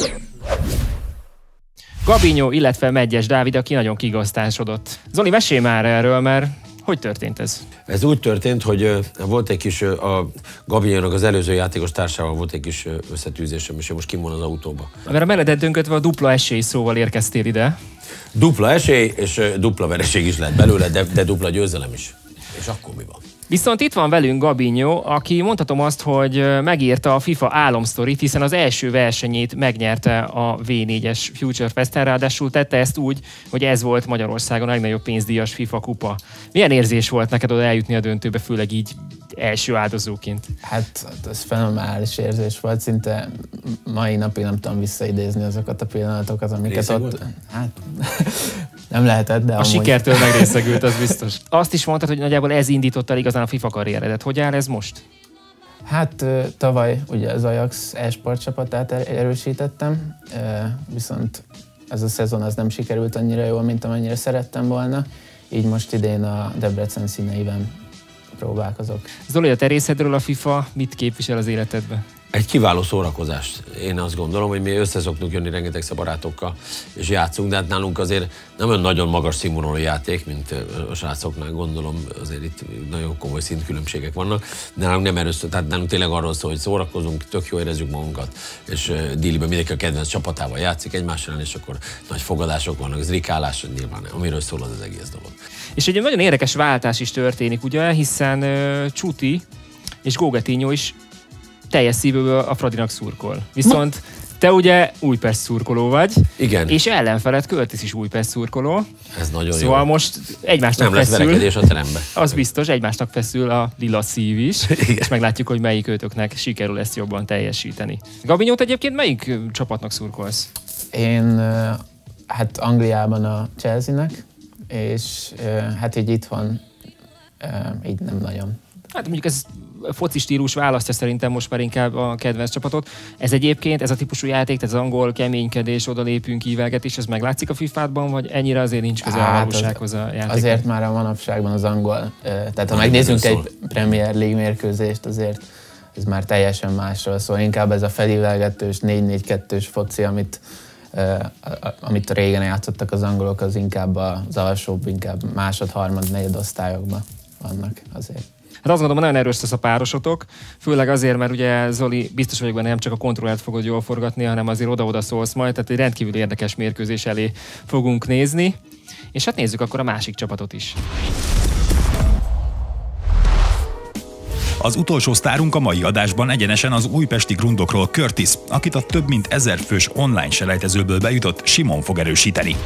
Gabinho, illetve Medgyes Dávid, aki nagyon kigaztásodott. Zoli, mesélj már erről, mert hogy történt ez? Ez úgy történt, hogy volt egy kis, a Gabinhónak az előző játékos társával volt egy kis összetűzésem, és most kim van az autóba. Mert a meredet dönkötve a dupla esély szóval érkeztél ide. Dupla esély, és dupla vereség is lett belőle, de, de dupla győzelem is. És akkor mi van? Viszont itt van velünk Gabinho, aki mondhatom azt, hogy megírta a FIFA álomsztorit, hiszen az első versenyét megnyerte a vé négyes Future Festen, ráadásul tette ezt úgy, hogy ez volt Magyarországon a legnagyobb pénzdíjas FIFA kupa. Milyen érzés volt neked oda eljutni a döntőbe, főleg így első áldozóként? Hát ez fenomenális érzés volt, szinte mai napig nem tudom visszaidézni azokat a pillanatokat, amiket részeg ott... Volt? Hát nem lehetett, de a amúgy... sikertől megrészegült, az biztos. Azt is mondtad, hogy nagyjából ez indította el igazán a FIFA karrieredet. Hogy áll ez most? Hát tavaly ugye az Ajax e-sport csapatát erősítettem, viszont ez a szezon az nem sikerült annyira jól, mint amennyire szerettem volna, így most idén a Debrecen színeiben próbálkozok. Zoli, a te részedről a FIFA mit képvisel az életedben? Egy kiváló szórakozás. Én azt gondolom, hogy mi össze szoktunk jönni rengetegszer barátokkal, és játszunk, de hát nálunk azért nem olyan nagyon magas színvonalú játék, mint a srácoknál, gondolom, azért itt nagyon komoly szintkülönbségek vannak, de nálunk nem erőször, tehát nálunk tényleg arról szól, hogy szórakozunk, tök jól érezzük magunkat, és díliben mindenki a kedvenc csapatával játszik egymással, és akkor nagy fogadások vannak, zrikálás, nyilván, amiről szól az, az egész dolog. És egy nagyon érdekes váltás is történik, ugye, hiszen uh, Csuti és Gógetinho is teljes szívből a Fradinak szurkol. Viszont te ugye Újpest szurkoló vagy. Igen. És ellenfeled Curtis is Újpest szurkoló. Ez nagyon szóval jó. Szóval most egymásnak nem feszül. Nem lesz verekedés a terembe. Az biztos, egymásnak feszül a lila szív is. Igen. És meglátjuk, hogy melyik őtöknek sikerül ezt jobban teljesíteni. Gabinyót egyébként melyik csapatnak szurkolsz? Én hát Angliában a Chelsea-nek, és hát így itthon így nem nagyon. Hát mondjuk ez foci stílus választja szerintem most már inkább a kedvenc csapatot. Ez egyébként, ez a típusú játék, ez az angol keménykedés, odalépünk, ívelgetés, ez meglátszik a fifádban, vagy ennyire azért nincs közel hát a valósághoz a játék? Azért már a manapságban az angol, tehát ha megnézzünk egy Premier League mérkőzést, azért ez már teljesen másról szól. Inkább ez a felívelgetős, négy négy kettős foci, amit amit régen játszottak az angolok, az inkább az alsóbb, inkább másod, harmad, negyed osztályokban vannak azért. Hát azt gondolom, nagyon erős lesz a párosotok, főleg azért, mert ugye Zoli, biztos vagyok benne, nem csak a kontrollert fogod jól forgatni, hanem azért oda-oda szólsz majd, tehát egy rendkívül érdekes mérkőzés elé fogunk nézni. És hát nézzük akkor a másik csapatot is. Az utolsó sztárunk a mai adásban egyenesen az újpesti grundokról Curtis, akit a több mint ezer fős online selejtezőből bejutott Simon fog erősíteni.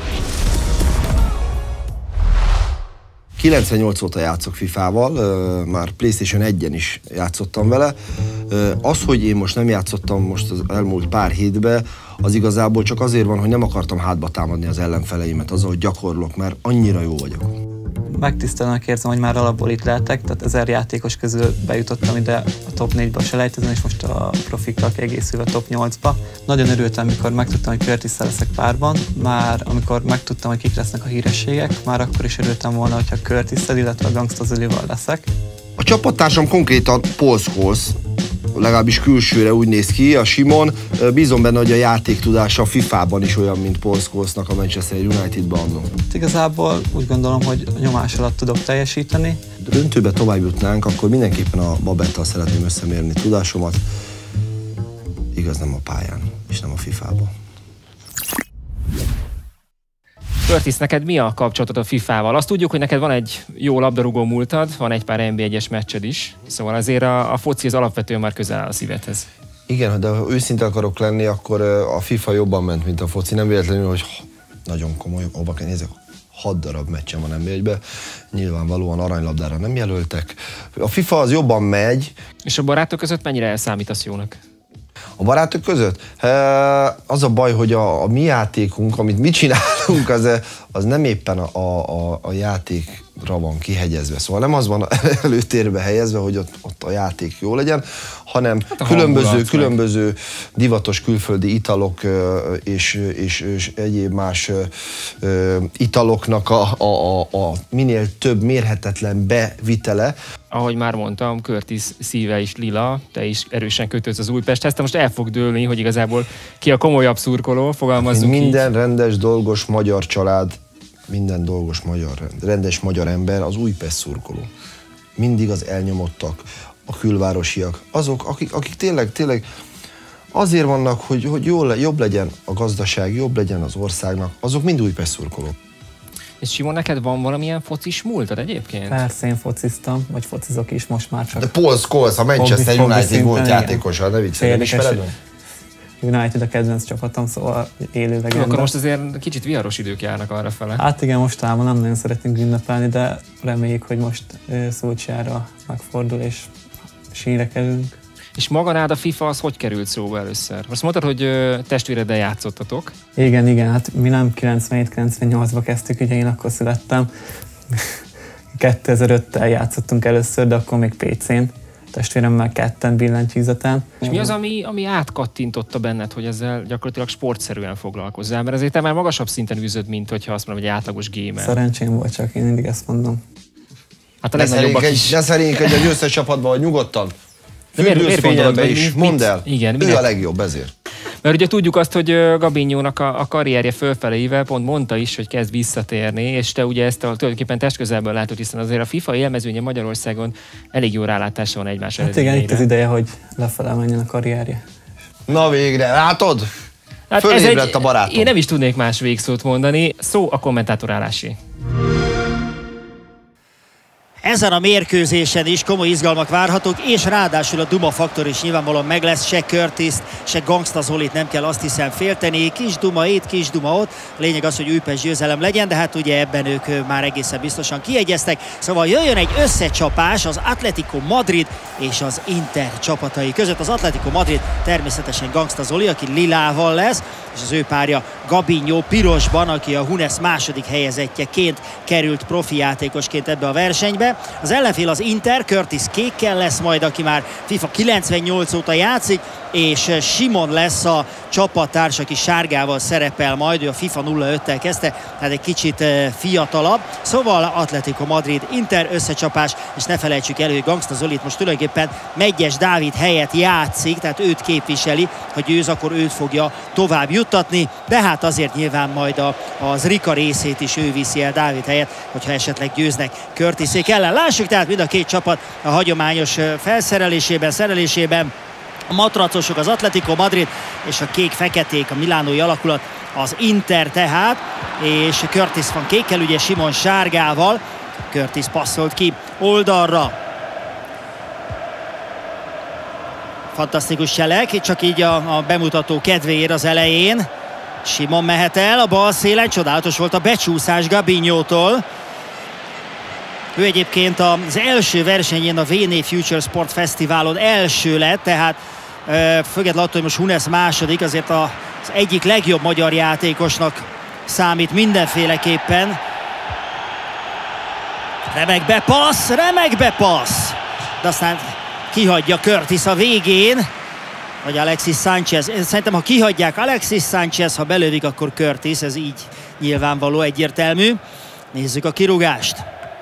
kilencvennyolc óta játszok fifával, már PlayStation egyen is játszottam vele. Az, hogy én most nem játszottam most az elmúlt pár hétben, az igazából csak azért van, hogy nem akartam hátba támadni az ellenfeleimet azzal, hogy gyakorlok, mert annyira jó vagyok. Megtisztelőnek érzem, hogy már alapból itt lehetek, tehát ezer játékos közül bejutottam ide a top négybe a selejtezőn, és most a profikkal kiegészülve a top nyolcba. Nagyon örültem, amikor megtudtam, hogy Curtisszel leszek párban, már amikor megtudtam, hogy kik lesznek a hírességek, már akkor is örültem volna, hogyha Curtisszel, illetve a Gangsta Zolival leszek. A csapattársam konkrétan Paul Scholes, legalábbis külsőre úgy néz ki, a Simon. Bízom benne, hogy a játéktudása a fifában is olyan, mint Paul Scholesnak a Manchester Unitedban annó. Igazából úgy gondolom, hogy a nyomás alatt tudok teljesíteni. Ha döntőbe tovább jutnánk, akkor mindenképpen a Babettal szeretném összemérni tudásomat. Igaz, nem a pályán, és nem a fifában. Curtis, neked mi a kapcsolatod a fifával? Azt tudjuk, hogy neked van egy jó labdarúgó múltad, van egy pár en bé egyes meccsed is, szóval azért a, a foci az alapvetően már közel áll a szívedhez. Igen, de ha őszinte akarok lenni, akkor a FIFA jobban ment, mint a foci. Nem véletlenül, hogy nagyon komoly, hova kell nézek, hat darab meccsen van en bé egyben. Nyilvánvalóan aranylabdára nem jelöltek. A FIFA az jobban megy. És a barátok között mennyire elszámítasz jónak? A barátok között? Az a baj, hogy a, a mi játékunk, amit mi csinálunk, az, az nem éppen a, a, a játékra van kihegyezve. Szóval nem az van előtérbe helyezve, hogy ott, ott a játék jó legyen, hanem hát különböző, különböző divatos külföldi italok és, és, és egyéb más italoknak a, a, a, a minél több mérhetetlen bevitele. Ahogy már mondtam, Curtis szíve is lila, te is erősen kötődsz az Újpesthez, te most el fog dőlni, hogy igazából ki a komolyabb szurkoló, fogalmazzunk így. Minden rendes, dolgos magyar család, minden dolgos magyar, rendes magyar ember az Újpest szurkoló. Mindig az elnyomottak, a külvárosiak, azok, akik, akik tényleg, tényleg azért vannak, hogy, hogy jól, jobb legyen a gazdaság, jobb legyen az országnak, azok mind Újpest szurkolók. És Simon, neked van valamilyen focis múltad egyébként? Persze, én fociztam, vagy focizok is most már csak. De Paul Scholes, a Manchester hobbi, United hobbi volt játékosa, ne viccelj, nem ismered? United a kedvenc csapatom, szóval élő legenda. Akkor most azért kicsit viharos idők járnak arra fele. Hát igen, mostában nem nagyon szeretünk ünnepelni, de reméljük, hogy most Szócsiára megfordul és sínre kerülünk. És maganád a FIFA az hogy került szóba először? Azt mondtad, hogy testvéreddel játszottatok. Igen, igen, hát mi nem kilencvenhét kilencvennyolcban kezdtük, ugye én akkor születtem. kétezer-öttel játszottunk először, de akkor még pé cén. Testvéremmel ketten billentyűzeten. És mi az, ami, ami átkattintotta benned, hogy ezzel gyakorlatilag sportszerűen foglalkozzál? Mert ezért te már magasabb szinten űzöd, mint hogyha azt mondom, hogy átlagos gamer. Szerencsém volt csak, én mindig ezt mondom. Hát a legnagyobbak is. Ne szerénykedj a győztes csapatban, hogy nyugodtan. Fürdősz fényembe is, mondd el, igen, ő minek? a legjobb ezért. Mert ugye tudjuk azt, hogy Gabinyónak a, a karrierje fölfelével pont mondta is, hogy kezd visszatérni, és te ugye ezt a, tulajdonképpen testközelből látod, hiszen azért a FIFA élmezőnye Magyarországon elég jó rálátása van egymás hát igen, itt az ideje, hogy lefele menjen a karrierje. Na végre, látod? Hát fölébredt a barátom. Én nem is tudnék más végszót mondani, szó a kommentátor állásé. Ezen a mérkőzésen is komoly izgalmak várhatók, és ráadásul a Duma faktor is nyilvánvalóan meg lesz, se Curtis-t, se Gangsta Zolit nem kell azt hiszem félteni, kis Duma itt, kis Duma ott, a lényeg az, hogy Újpest győzelem legyen, de hát ugye ebben ők már egészen biztosan kiegyeztek, szóval jöjjön egy összecsapás az Atletico Madrid és az Inter csapatai között. Az Atletico Madrid természetesen Gangsta Zoli, aki lilával lesz, és az ő párja Gabinho pirosban, aki a Hunes második helyezettjeként került profi játékosként ebbe a versenybe. Az ellenfél az Inter, Curtis kékkel lesz majd, aki már FIFA kilencvennyolc óta játszik, és Simon lesz a csapattárs, aki sárgával szerepel majd, ő a FIFA nulla öttel kezdte, tehát egy kicsit fiatalabb. Szóval Atletico Madrid, Inter összecsapás, és ne felejtsük el, hogy Gangsta Zolit most tulajdonképpen Megyes Dávid helyett játszik, tehát őt képviseli, ha győz, akkor őt fogja tovább juttatni, de hát azért nyilván majd a, az Rika részét is ő viszi el Dávid helyett, hogyha esetleg győznek Curtisék ellen. Lássuk tehát mind a két csapat a hagyományos felszerelésében, szerelésében. A matracosok az Atletico Madrid, és a kék-feketék, a milánói alakulat az Inter tehát, és Curtis van kékkel, ugye Simon sárgával. Curtis passzolt ki oldalra. Fantasztikus cselek, csak így a, a bemutató kedvéért az elején. Simon mehet el a bal szélen, csodálatos volt a becsúszás Gabinhótól. Ő egyébként az első versenyén a vé négy Future Sport Fesztiválon első lett, tehát függetlenül attól, hogy most Hunes második, azért az egyik legjobb magyar játékosnak számít mindenféleképpen. Remek bepassz, remek bepassz! De aztán kihagyja Curtis a végén, vagy Alexis Sánchez. Szerintem, ha kihagyják Alexis Sánchez, ha belövik, akkor Curtis, ez így nyilvánvaló, egyértelmű. Nézzük a kirúgást.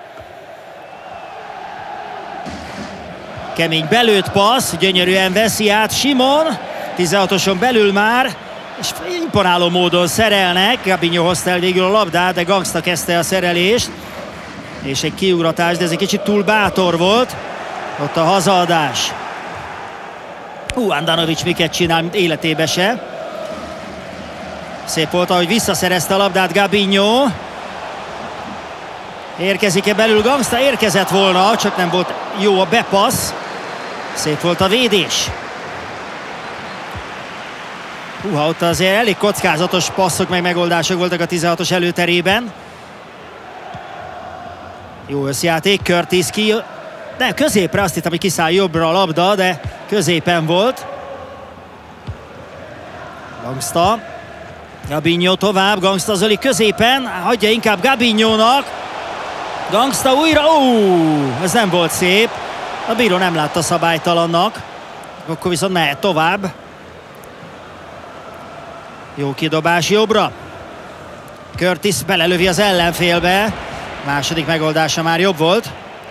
Kemény belőtt passz, gyönyörűen veszi át Simon, tizenhatoson belül már, és imponáló módon szerelnek. Gabinho hozta el végül a labdát, de Gangsta kezdte a szerelést, és egy kiugratás, de ez egy kicsit túl bátor volt. Ott a hazaadás. Hú, Andanovic miket csinál, mint életébe se. Szép volt, ahogy visszaszerezte a labdát Gabinho. Érkezik-e belül Gangsta? Érkezett volna, csak nem volt jó a bepassz. Szép volt a védés. Húha, ott azért elég kockázatos passzok meg megoldások voltak a tizenhatos előterében. Jó összjáték, Curtis ki... De középre, azt hittem, hogy kiszáll jobbra a labda, de középen volt. Gangsta. Gabinho tovább, Gangsta Zoli középen, hagyja inkább Gabinhónak. Gangsta újra, ó, ez nem volt szép. A bíró nem látta szabálytalannak. Akkor viszont mehet tovább. Jó kidobás jobbra. Curtis belelövi az ellenfélbe. Második megoldása már jobb volt.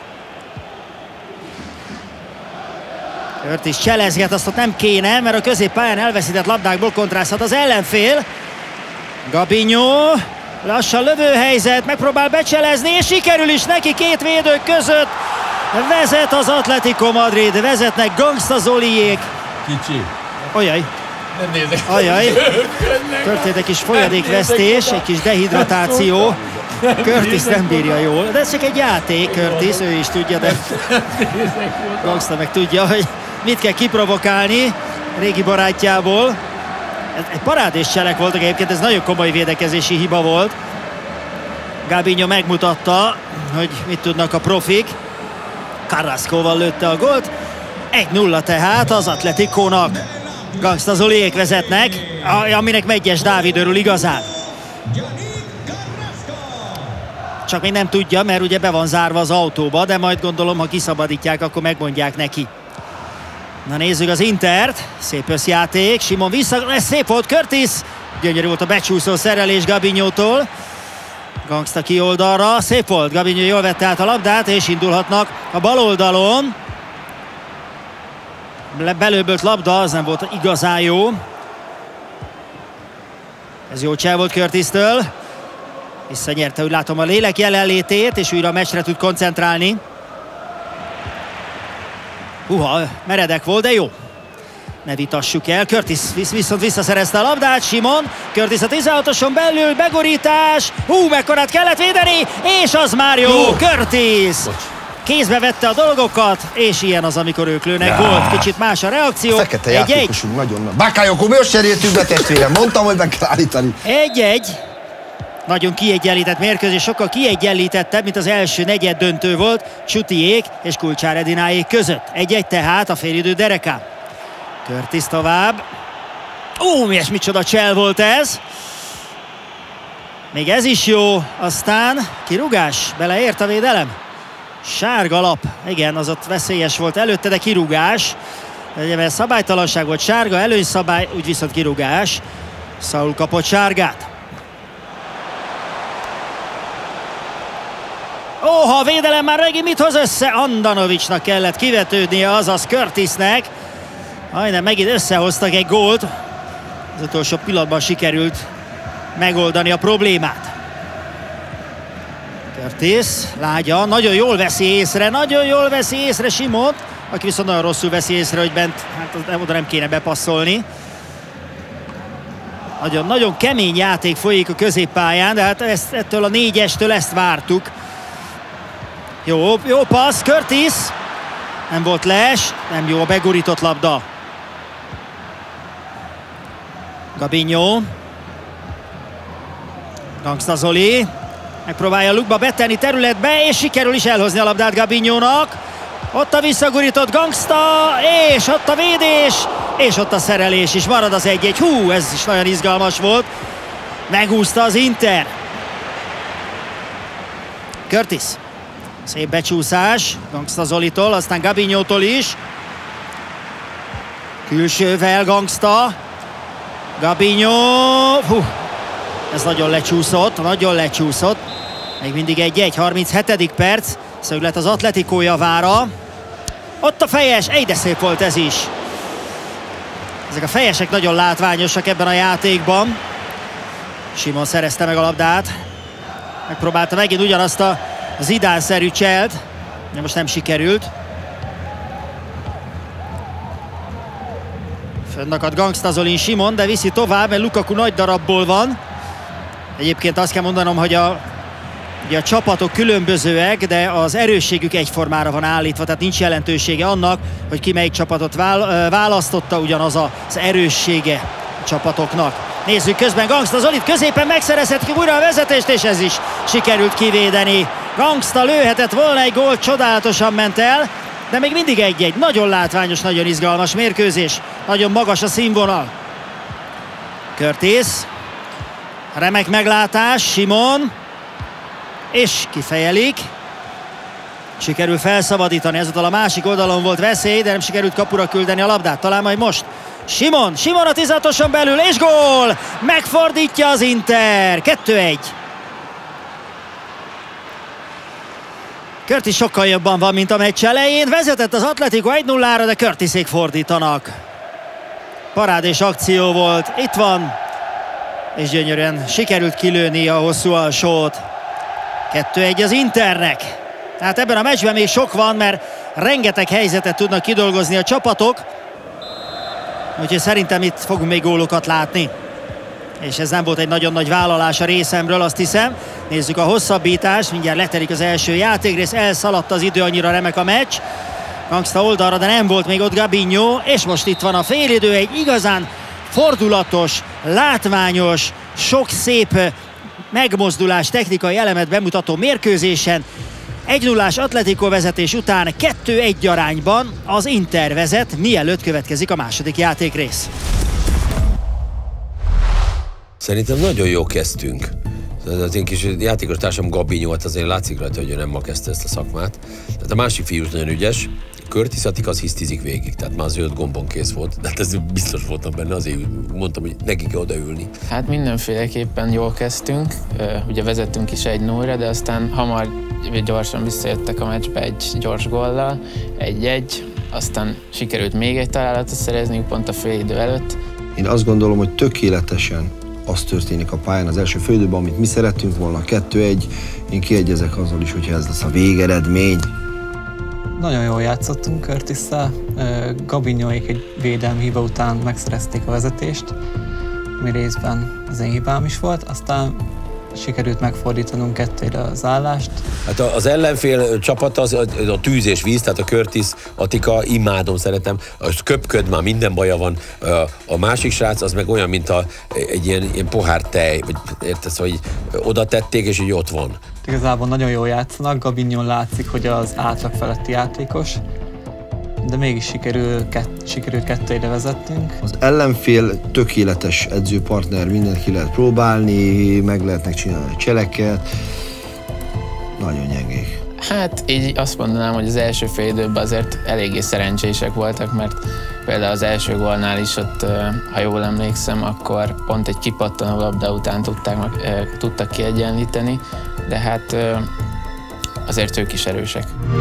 Curtis cselezget, azt ott nem kéne, mert a középpályán elveszített labdákból kontrázhat az ellenfél. Gabinho, lassan lövőhelyzet, megpróbál becselezni, és sikerül is neki két védők között. Vezet az Atletico Madrid, vezetnek Gangsta Zoliék. Kicsi. Ajaj. Nem nézek. Ajaj. Történt egy kis folyadékvesztés, egy kis dehidratáció. Curtis nem bírja jól, de ez csak egy játék, Curtis, ő is tudja, de Gangsta meg tudja, hogy mit kell kiprovokálni régi barátjából. Egy parádés cselek volt egyébként, ez nagyon komoly védekezési hiba volt. Gabinho megmutatta, hogy mit tudnak a profik. Carrascoval lőtte a gólt. egy nulla tehát az Atleticónak. Gangsta Zoliék vezetnek, aminek Megyes Dávid örül igazán. Csak még nem tudja, mert ugye be van zárva az autóba, de majd gondolom, ha kiszabadítják, akkor megmondják neki. Na nézzük az Intert, szép összjáték, Simon vissza, ez szép volt Curtis, gyönyörű volt a becsúszó szerelés Gabinhótól. Gangsta ki oldalra, szép volt, Gabinho jól vette át a labdát, és indulhatnak a bal oldalon. belőbölt labda, az nem volt igazán jó. Ez jó csel volt Curtis-től. Visszanyerte, úgy látom, a lélek jelenlétét, és újra a meccsre tud koncentrálni. Huha, meredek volt, de jó. Ne vitassuk el. Curtis viszont visszaszerezte a labdát. Simon. Curtis a tizenhatoson belül. Begorítás. Hú, mekkorát kellett védeni. És az már jó. jó. Curtis. Bocs. Kézbe vette a dolgokat, és ilyen az, amikor ők lőnek gólt. Kicsit más a reakció. Fekete játékosunk, nagyon nagy. Bakayoko, mi most cseréltünk be, testvérem? Mondtam, hogy meg kell állítani. Egy-egy. Nagyon kiegyenlített mérkőzés, sokkal kiegyenlítettebb, mint az első negyed döntő volt Csutiék és Kulcsár Edináék között. Egy-egy tehát a félidő derekán. Curtis tovább. Ó, mi és micsoda csel volt ez. Még ez is jó, aztán kirúgás, beleért a védelem. Sárga lap, igen, az ott veszélyes volt előtte, de kirúgás. Mert szabálytalanság volt, sárga, előnyszabály, úgy viszont kirúgás. Saul kapott sárgát. Óha, a védelem már megint mit hoz össze? Andanovicsnak kellett kivetődnie, azaz Curtisnek. Majdnem megint összehoztak egy gólt. Az utolsó pillanatban sikerült megoldani a problémát. Curtis, lágya, nagyon jól veszi észre, nagyon jól veszi észre Simont, aki viszont nagyon rosszul veszi észre, hogy bent, hát oda nem kéne bepasszolni. Nagyon, nagyon kemény játék folyik a középpályán, de hát ezt, ettől a négyestől ezt vártuk. Jó, jó passz, Curtis. Nem volt les, nem jó a begurított labda. Gabinho. Gangsta Zoli. Megpróbálja lukba betenni területbe, és sikerül is elhozni a labdát Gabinhónak. Ott a visszagurított Gangsta, és ott a védés, és ott a szerelés is. Marad az egy-egy. Hú, ez is nagyon izgalmas volt. Megúszta az Inter. Curtis. Szép becsúszás Gangsta Zolitól, aztán Gabinhótól is. Külsővel Gangsta. Gabinho. Hú, ez nagyon lecsúszott, nagyon lecsúszott. Még mindig egy-egy, harminchetedik perc. Szöglet az Atletico javára. Ott a fejes, ej de szép volt ez is. Ezek a fejesek nagyon látványosak ebben a játékban. Simon szerezte meg a labdát. Megpróbálta megint ugyanazt a Zidane-szerű cselt, de most nem sikerült. Fönnakadt Gangsta Zolin Simon, de viszi tovább, mert Lukaku nagy darabból van. Egyébként azt kell mondanom, hogy a, ugye a csapatok különbözőek, de az erősségük egyformára van állítva, tehát nincs jelentősége annak, hogy ki melyik csapatot választotta, ugyanaz az erőssége a csapatoknak. Nézzük közben Gangsta Zolit, középen megszerezhet ki újra a vezetést, és ez is sikerült kivédeni. Gangsta lőhetett volna egy gólt, csodálatosan ment el, de még mindig egy-egy. Nagyon látványos, nagyon izgalmas mérkőzés. Nagyon magas a színvonal. Curtis. Remek meglátás, Simon. És kifejelik. Sikerül felszabadítani, ezúttal a másik oldalon volt veszély, de nem sikerült kapura küldeni a labdát. Talán majd most. Simon, Simon a tizenhatoson belül, és gól! Megfordítja az Inter. kettő egy. Curtis sokkal jobban van, mint a meccs elején. Vezetett az Atletico egy nullára, de Curtisék fordítanak. Parádés akció volt. Itt van. És gyönyörűen sikerült kilőni a hosszú alsót. kettő egy az Internek. Tehát ebben a meccsben még sok van, mert rengeteg helyzetet tudnak kidolgozni a csapatok. Úgyhogy szerintem itt fogunk még gólokat látni. És ez nem volt egy nagyon nagy vállalás a részemről, azt hiszem. Nézzük a hosszabbítást, mindjárt letelik az első játékrész, elszaladt az idő, annyira remek a meccs. Gangsta oldalra, de nem volt még ott Gabinho, és most itt van a félidő, egy igazán fordulatos, látványos, sok szép megmozdulás, technikai elemet bemutató mérkőzésen. egy nullás Atletico vezetés után kettő egy arányban az Inter vezet, mielőtt következik a második játékrész. Szerintem nagyon jó kezdtünk. Az én kis játékos társam Gabinho, hát azért látszik rajta, hogy ő nem ma kezdte ezt a szakmát. Tehát a másik fiú is nagyon ügyes. Curtis Attik az hisztizik végig, tehát már zöld gombon kész volt. De hát ez biztos voltam benne, azért mondtam, hogy neki kell odaülni. Hát mindenféleképpen jól kezdtünk. Ugye vezettünk is egy nullra, de aztán hamar gyorsan visszajöttek a meccsbe egy gyors góllal. egy egy. aztán sikerült még egy találatot szerezniük pont a félidő előtt. Én azt gondolom, hogy tökéletesen az történik a pályán az első félidőben, amit mi szerettünk volna, kettő egy. Én kiegyezek azzal is, hogyha ez lesz a végeredmény. Nagyon jól játszottunk Curtisszel. Gabinóék egy védelmi hiba után megszerezték a vezetést, ami részben az én hibám is volt, aztán sikerült megfordítanunk kettőre az állást. Hát az ellenfél csapata az a tűz és víz, tehát a Curtis, Attika, imádom, szeretem, az köpköd, már minden baja van. A másik srác az meg olyan, mint a, egy ilyen, ilyen pohár tej, vagy értesz, hogy oda tették, és így ott van. Igazából nagyon jól játszanak, Gabinyon látszik, hogy az átlag feletti játékos, de mégis sikerül, kett, sikerül kettőre vezettünk. Az ellenfél tökéletes edzőpartner, mindent ki lehet próbálni, meg lehetnek csinálni cseleket. Nagyon gyengék. Hát így azt mondanám, hogy az első fél időben azért eléggé szerencsések voltak, mert például az első gólnál is ott, ha jól emlékszem, akkor pont egy kipattanó labda után tudták, tudtak kiegyenlíteni, de hát azért ők is erősek.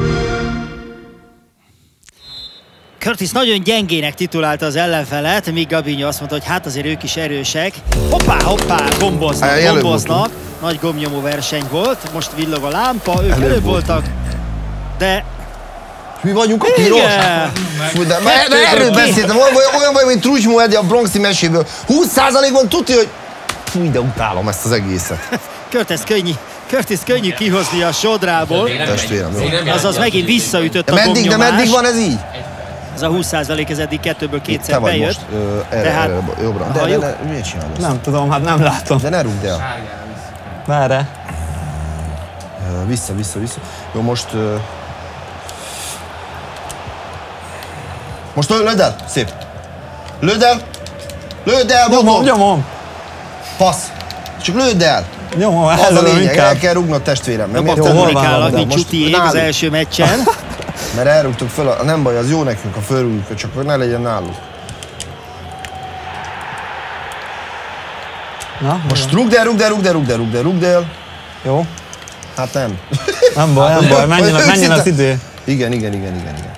Curtis nagyon gyengének titulálta az ellenfelet, míg Gabinho azt mondta, hogy hát azért ők is erősek. Hoppá, hoppá, gomboznak, gomboznak. Nagy gombnyomó verseny volt, most villog a lámpa, ők előbb, előbb voltak, de... Mi vagyunk a piros? Fú, de, de, de erről beszéltem, olyan vagy, mint Truzsmó Edi a Bronxi meséből. húsz százalékban tudja, hogy... Fú, de utálom ezt az egészet. Curtis könnyű, Curtis könnyű kihozni a sodrából. Testvérem, jó. Azaz megint visszaütött a meddig, gombnyomás. De meddig van ez így? Ez a húsz százalék, ez eddig kettőből kétszer bejött. Most, ö, erre, tehát, erre, jobbra. De, de, de, miért csinálod ezt? Nem tudom, hát nem látom. De ne rúgd el. Merre? Vissza, vissza, vissza. Jó, most... Uh... Most lőd el! Szép. Lőd el! Lőd el, mondom! Nyomom, nyomom! Passz! Csak lőd el! Nyomom, az a lényeg, inkább. El kell rúgnod, testvérem. Nem pont kommunikálnak, mint Csutiék az első meccsen. Mert elrúgtuk föl, a, nem baj, az jó nekünk, ha fölrúgjuk, csak ne legyen náluk. Na, most rúgd el, rúgd el, rúgd el, rúgd el, rúgd el, rúgd el. Jó. Hát nem. Nem baj, nem baj, menjen, menjen az idő. Igen, igen, igen, igen, igen.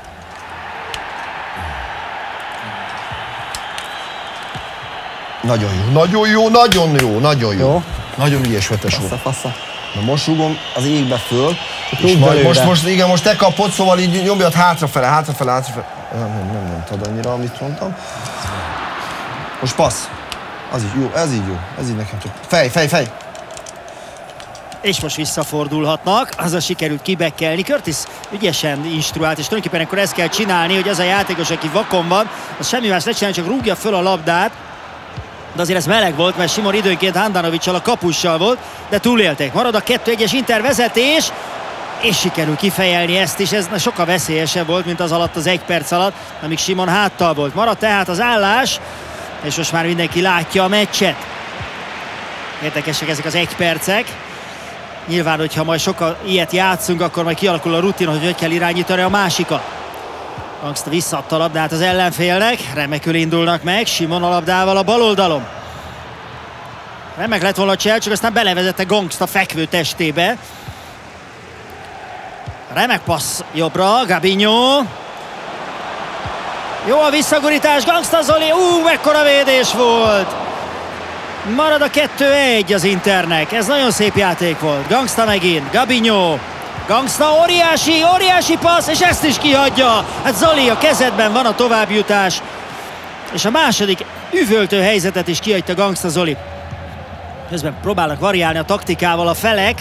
Nagyon jó, nagyon jó, nagyon jó, nagyon jó. jó. Nagyon ügyes vetes volt. Passza, passza. Na most rúgom az égbe föl, és majd most, most, igen, most te kapod, szóval így nyomjad hátrafele, hátrafele, hátrafele. Nem, nem, nem, nem tudod annyira, amit mondtam. Most passz. Az így jó, ez így jó, ez így nekem csak. Fej, fej, fej. És most visszafordulhatnak, azzal sikerült kibekkelni. Curtis ügyesen instruált, és tulajdonképpen akkor ezt kell csinálni, hogy az a játékos, aki vakon van, az semmi más ne csinálni, csak rúgja föl a labdát. De azért ez meleg volt, mert Simon időnként Handanovic-sal, a kapussal volt, de túlélték. Marad a kettő egyes Inter vezetés, és sikerül kifejelni ezt is. Ez sokkal veszélyesebb volt, mint az alatt az egy perc alatt, amíg Simon háttal volt. Marad tehát az állás, és most már mindenki látja a meccset. Érdekesek ezek az egy percek. Nyilván, hogyha majd sokkal ilyet játszunk, akkor majd kialakul a rutin, hogy hogy kell irányítani a másikat. Gangsta visszaadta a labdát az ellenfélnek, remekül indulnak meg, Simon a labdával a bal oldalon. Remek lett volna a csel, csak aztán belevezette Gangsta fekvő testébe. Remek passz jobbra, Gabinho. Jó a visszagurítás, Gangsta Zoli, ú, mekkora védés volt! Marad a kettő egy az Internek, ez nagyon szép játék volt. Gangsta megint, Gabinho. Gangsta, óriási, óriási passz, és ezt is kihagyja. Hát Zoli, a kezedben van a továbbjutás. És a második üvöltő helyzetet is kihagyta Gangsta Zoli. Közben próbálnak variálni a taktikával a felek.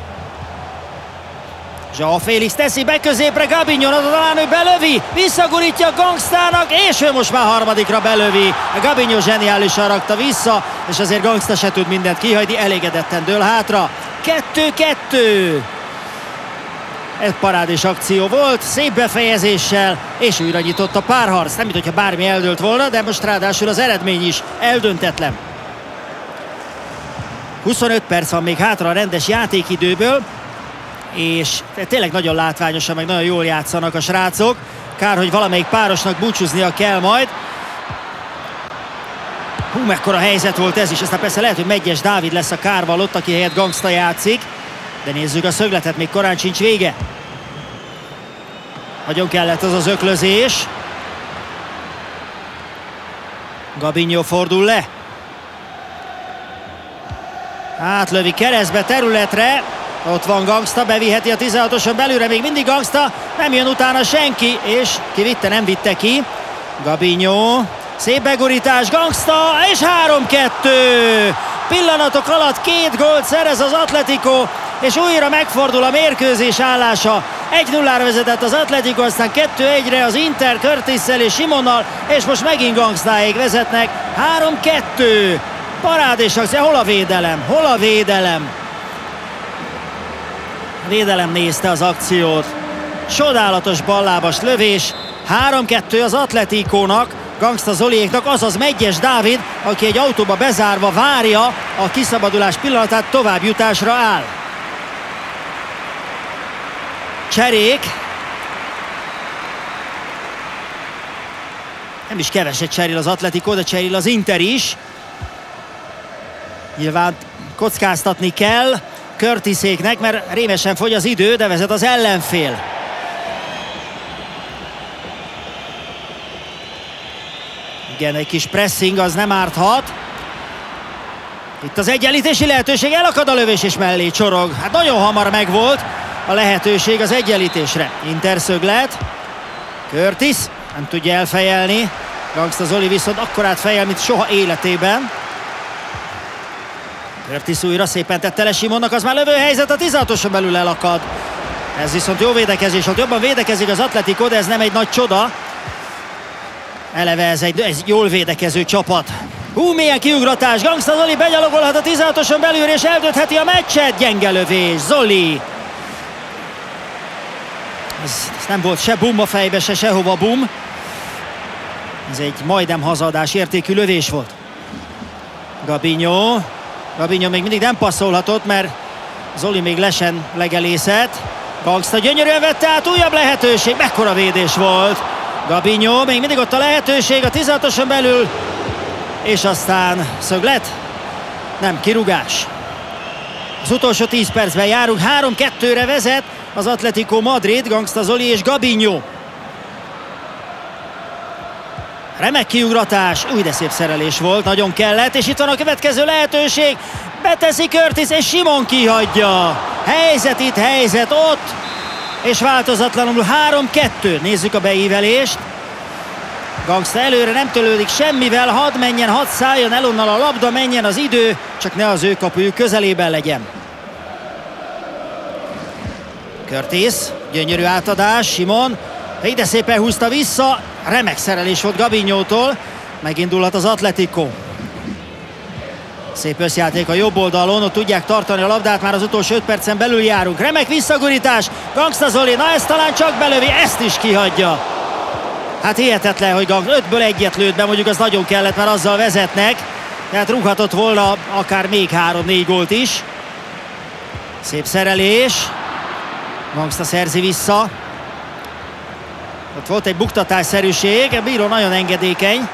João Félix teszi be középre, Gabinho, talán ő belövi, visszagurítja Gangstának, és ő most már harmadikra belövi. A Gabinho zseniálisan rakta vissza, és azért Gangsta se tud mindent kihagyni, elégedetten dől hátra. kettő-kettő. Ez parádés akció volt, szép befejezéssel, és újra nyitott a párharc. Nem, mintha bármi eldőlt volna, de most ráadásul az eredmény is eldöntetlen. huszonöt perc van még hátra a rendes játékidőből, és tényleg nagyon látványosan, meg nagyon jól játszanak a srácok. Kár, hogy valamelyik párosnak búcsúznia kell majd. Hú, mekkora helyzet volt ez is, aztán persze lehet, hogy Megyes Dávid lesz a kárval ott, aki helyett Gangsta játszik. De nézzük a szögletet, még korán sincs vége. Nagyon kellett az az öklözés. Gabinho fordul le. Átlövi keresztbe, területre. Ott van Gangsta, beviheti a tizenhatoson belülre, még mindig Gangsta, nem jön utána senki, és ki vitte, nem vitte ki. Gabinho, szép begurítás, Gangsta, és három kettő. Pillanatok alatt két gólt szerez az Atletico, és újra megfordul a mérkőzés állása. egy nullára vezetett az Atletico, aztán kettő egyre az Inter Curtisszel és Simonnal, és most megint Gangstáék vezetnek. három kettő. Parádés akció, hol a védelem? Hol a védelem? Védelem nézte az akciót. Csodálatos ballábas lövés. három kettő az Atleticónak, Gangsta Zoliéknak, azaz Megyes Dávid, aki egy autóba bezárva várja a kiszabadulás pillanatát, továbbjutásra áll. Cserék. Nem is keveset cserél az Atletico, de cserél az Inter is. Nyilván kockáztatni kell Curtiséknek, mert rémesen fogy az idő, de vezet az ellenfél. Igen, egy kis pressing, az nem árthat. Itt az egyenlítési lehetőség, elakad a lövés és mellé csorog. Hát nagyon hamar megvolt a lehetőség az egyenlítésre. Inter szöglet. Curtis nem tudja elfejelni. Gangsta Zoli viszont akkorát fejel, mint soha életében. Curtis újra szépen tette le Simonnak, az már lövőhelyzet, a tizenhatoson belül elakad. Ez viszont jó védekezés volt, jobban védekezik az Atletico, de ez nem egy nagy csoda. Eleve ez egy, ez jól védekező csapat. Hú, milyen kiugratás, Gangsta Zoli begyalogolhat a tizenhatoson belül, és eldöntheti a meccset. Gyenge lövés, Zoli. Ez, ez nem volt se bum a fejbe, se sehova bum. Ez egy majdnem hazadás értékű lövés volt. Gabinho. Gabinho még mindig nem passzolhatott, mert Zoli még lesen legelészett. Gangsta gyönyörűen vette át, újabb lehetőség, mekkora védés volt. Gabinho, még mindig ott a lehetőség a tizenhatoson belül, és aztán szöglet, nem, kirúgás. Az utolsó tíz percben járunk, három kettőre vezet az Atletico Madrid, Gangsta Zoli és Gabinho. Remek kiugratás, új, de szép szerelés volt, nagyon kellett, és itt van a következő lehetőség. Beteszi Curtis, és Simon kihagyja. Helyzet itt, helyzet ott, és változatlanul három kettő. Nézzük a beívelést. Gangsta előre nem tölődik semmivel, hadd menjen, hadd szálljon el onnan a labda, menjen az idő, csak ne az ő kapujuk közelében legyen. Curtis, gyönyörű átadás, Simon, ide szépen húzta vissza, remek szerelés volt Gabinhótól, megindulhat az Atletico. Szép összjáték a jobb oldalon, ott tudják tartani a labdát, már az utolsó öt percen belül járunk. Remek visszagurítás, Gangsta Zoli, na ezt talán csak belövi, ezt is kihagyja. Hát hihetetlen, hogy Gangsta ötből egyet lőtt be, mondjuk az nagyon kellett, mert azzal vezetnek. Tehát rúghatott volna akár még három-négy gólt is. Szép szerelés. Gangsta szerzi vissza. Ott volt egy buktatásszerűség, a bíró nagyon engedékeny.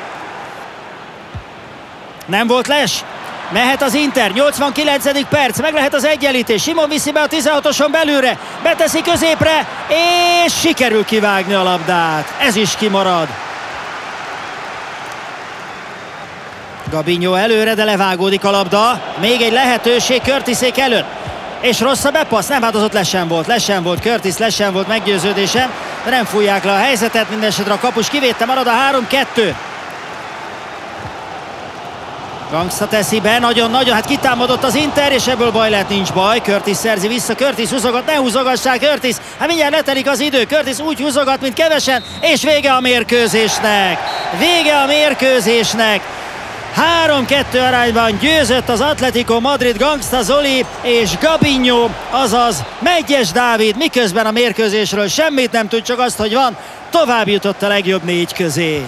Nem volt les? Mehet az Inter, nyolcvankilencedik perc, meg lehet az egyenlítés. Simon viszi be a tizenhatoson belülre, beteszi középre, és sikerül kivágni a labdát. Ez is kimarad. Gabinho előre, de levágódik a labda. Még egy lehetőség Curtisék előtt. És rossz a bepassz, nem, hát az ott lesen volt, lesen volt, Curtis lesen volt, meggyőződésem, de nem fújják le a helyzetet, mindenesetre a kapus kivédte, marad a három kettő. Gangsta teszi be, nagyon-nagyon, hát kitámadott az Inter, és ebből baj lehet, nincs baj. Curtis szerzi vissza, Curtis húzogat, ne húzogassák Curtis, hát mindjárt letelik az idő, Curtis úgy húzogat, mint kevesen, és vége a mérkőzésnek. Vége a mérkőzésnek. három kettő arányban győzött az Atletico Madrid, Gangsta Zoli és Gabinho, azaz Megyes Dávid, miközben a mérkőzésről semmit nem tud, csak azt, hogy van, tovább jutott a legjobb négy közé.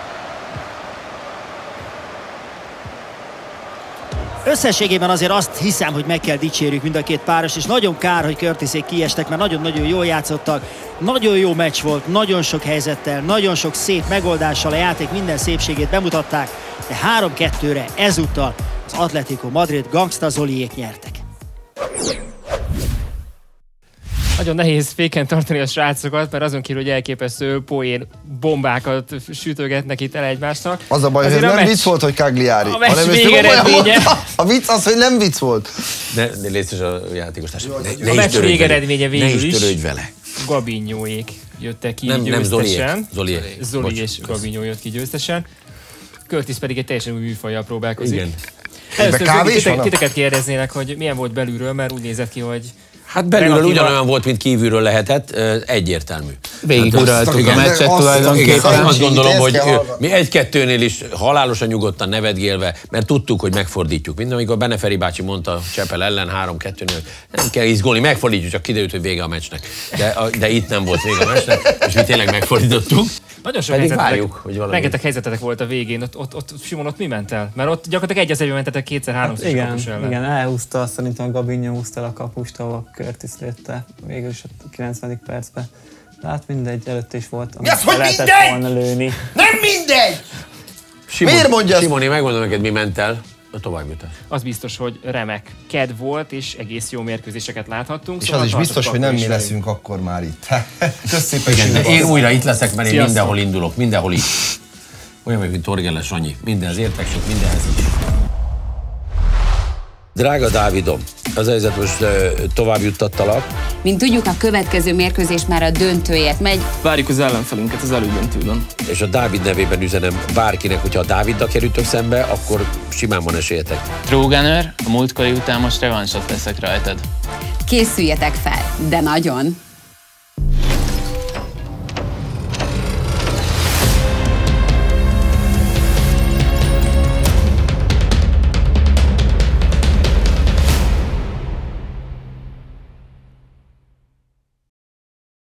Összességében azért azt hiszem, hogy meg kell dicsérjük mind a két páros, és nagyon kár, hogy Curtisék kiestek, mert nagyon-nagyon jól játszottak. Nagyon jó meccs volt, nagyon sok helyzettel, nagyon sok szép megoldással a játék minden szépségét bemutatták, de három kettőre ezúttal az Atletico Madrid, Gangsta Zoliék nyertek. Nagyon nehéz féken tartani a srácokat, mert azon kívül, hogy elképesztő poén bombákat sütögetnek itt el egymásnak. Az a baj, azért hogy ez a nem meccs, vicc volt, hogy Cagliari. a meccs végeredménye. A vicc az, hogy nem vicc volt. Ne, ne légy a játékostárs. Ne, ne a meccs végeredménye végül is. Ne is is. törődj vele. Gabinyóék jöttek ki nem, győztesen. Nem Zoliék. Zoli Bocs, és Gabinyó jött ki győztesen. Curtis pedig egy teljesen új műfajjal próbálkozik. Igen. Először titeket, titeket kérdeznének, hogy milyen volt belülről, mert úgy nézett ki, hogy... Hát belülről relatíva... ugyanolyan volt, mint kívülről lehetett, egyértelmű. Végig uraltuk a meccset tulajdonképpen. Azt gondolom, hogy mi egy-kettőnél is halálosan nyugodtan nevetgélve, mert tudtuk, hogy megfordítjuk. Minden, amikor Beneferi bácsi mondta Csepel ellen három-kettőnél, nem kell izgulni, megfordítjuk, csak kiderült, hogy vége a meccsnek. De, de itt nem volt vége a meccsnek, és mi tényleg megfordítottuk. Nagyon sok helyzetetek, várjuk, hogy valami... rengeteg helyzetetek volt a végén, ott, ott, ott Simon, ott mi ment el? Mert ott gyakorlatilag egy az egyben mentetek kétszer-háromszor hát kapus ellen. Igen, elhúzta, szerintem a Gabinho húzta a kapust, ahol Curtis lőtte végül is a kilencvenedik percben. De hát mindegy, előtt is volt, amit yes, lehetett volna lőni. Nem mindegy! Simon, miért mondja Simon, én megmondom neked, mi ment el. A továbbjutás. Az biztos, hogy remek kedv volt, és egész jó mérkőzéseket láthattunk. És szóval az is biztos, hogy nem mi leszünk akkor már itt. Igen, én újra itt leszek, mert én Sziasztok. mindenhol indulok, mindenhol itt. Olyan vagy, mint Torgelles Sanyi. Mindenhez értek, sok mindenhez is. Drága Dávidom, az helyzet most uh, tovább juttattalak. Mint tudjuk, a következő mérkőzés már a döntőért megy. Várjuk az ellenfelünket az elődöntőben. És a Dávid nevében üzenem bárkinek, hogyha a Dáviddal kerültök szembe, akkor simán van esélyetek. Tróganőr, a múltkori után most revansot veszek rajtad. Készüljetek fel, de nagyon!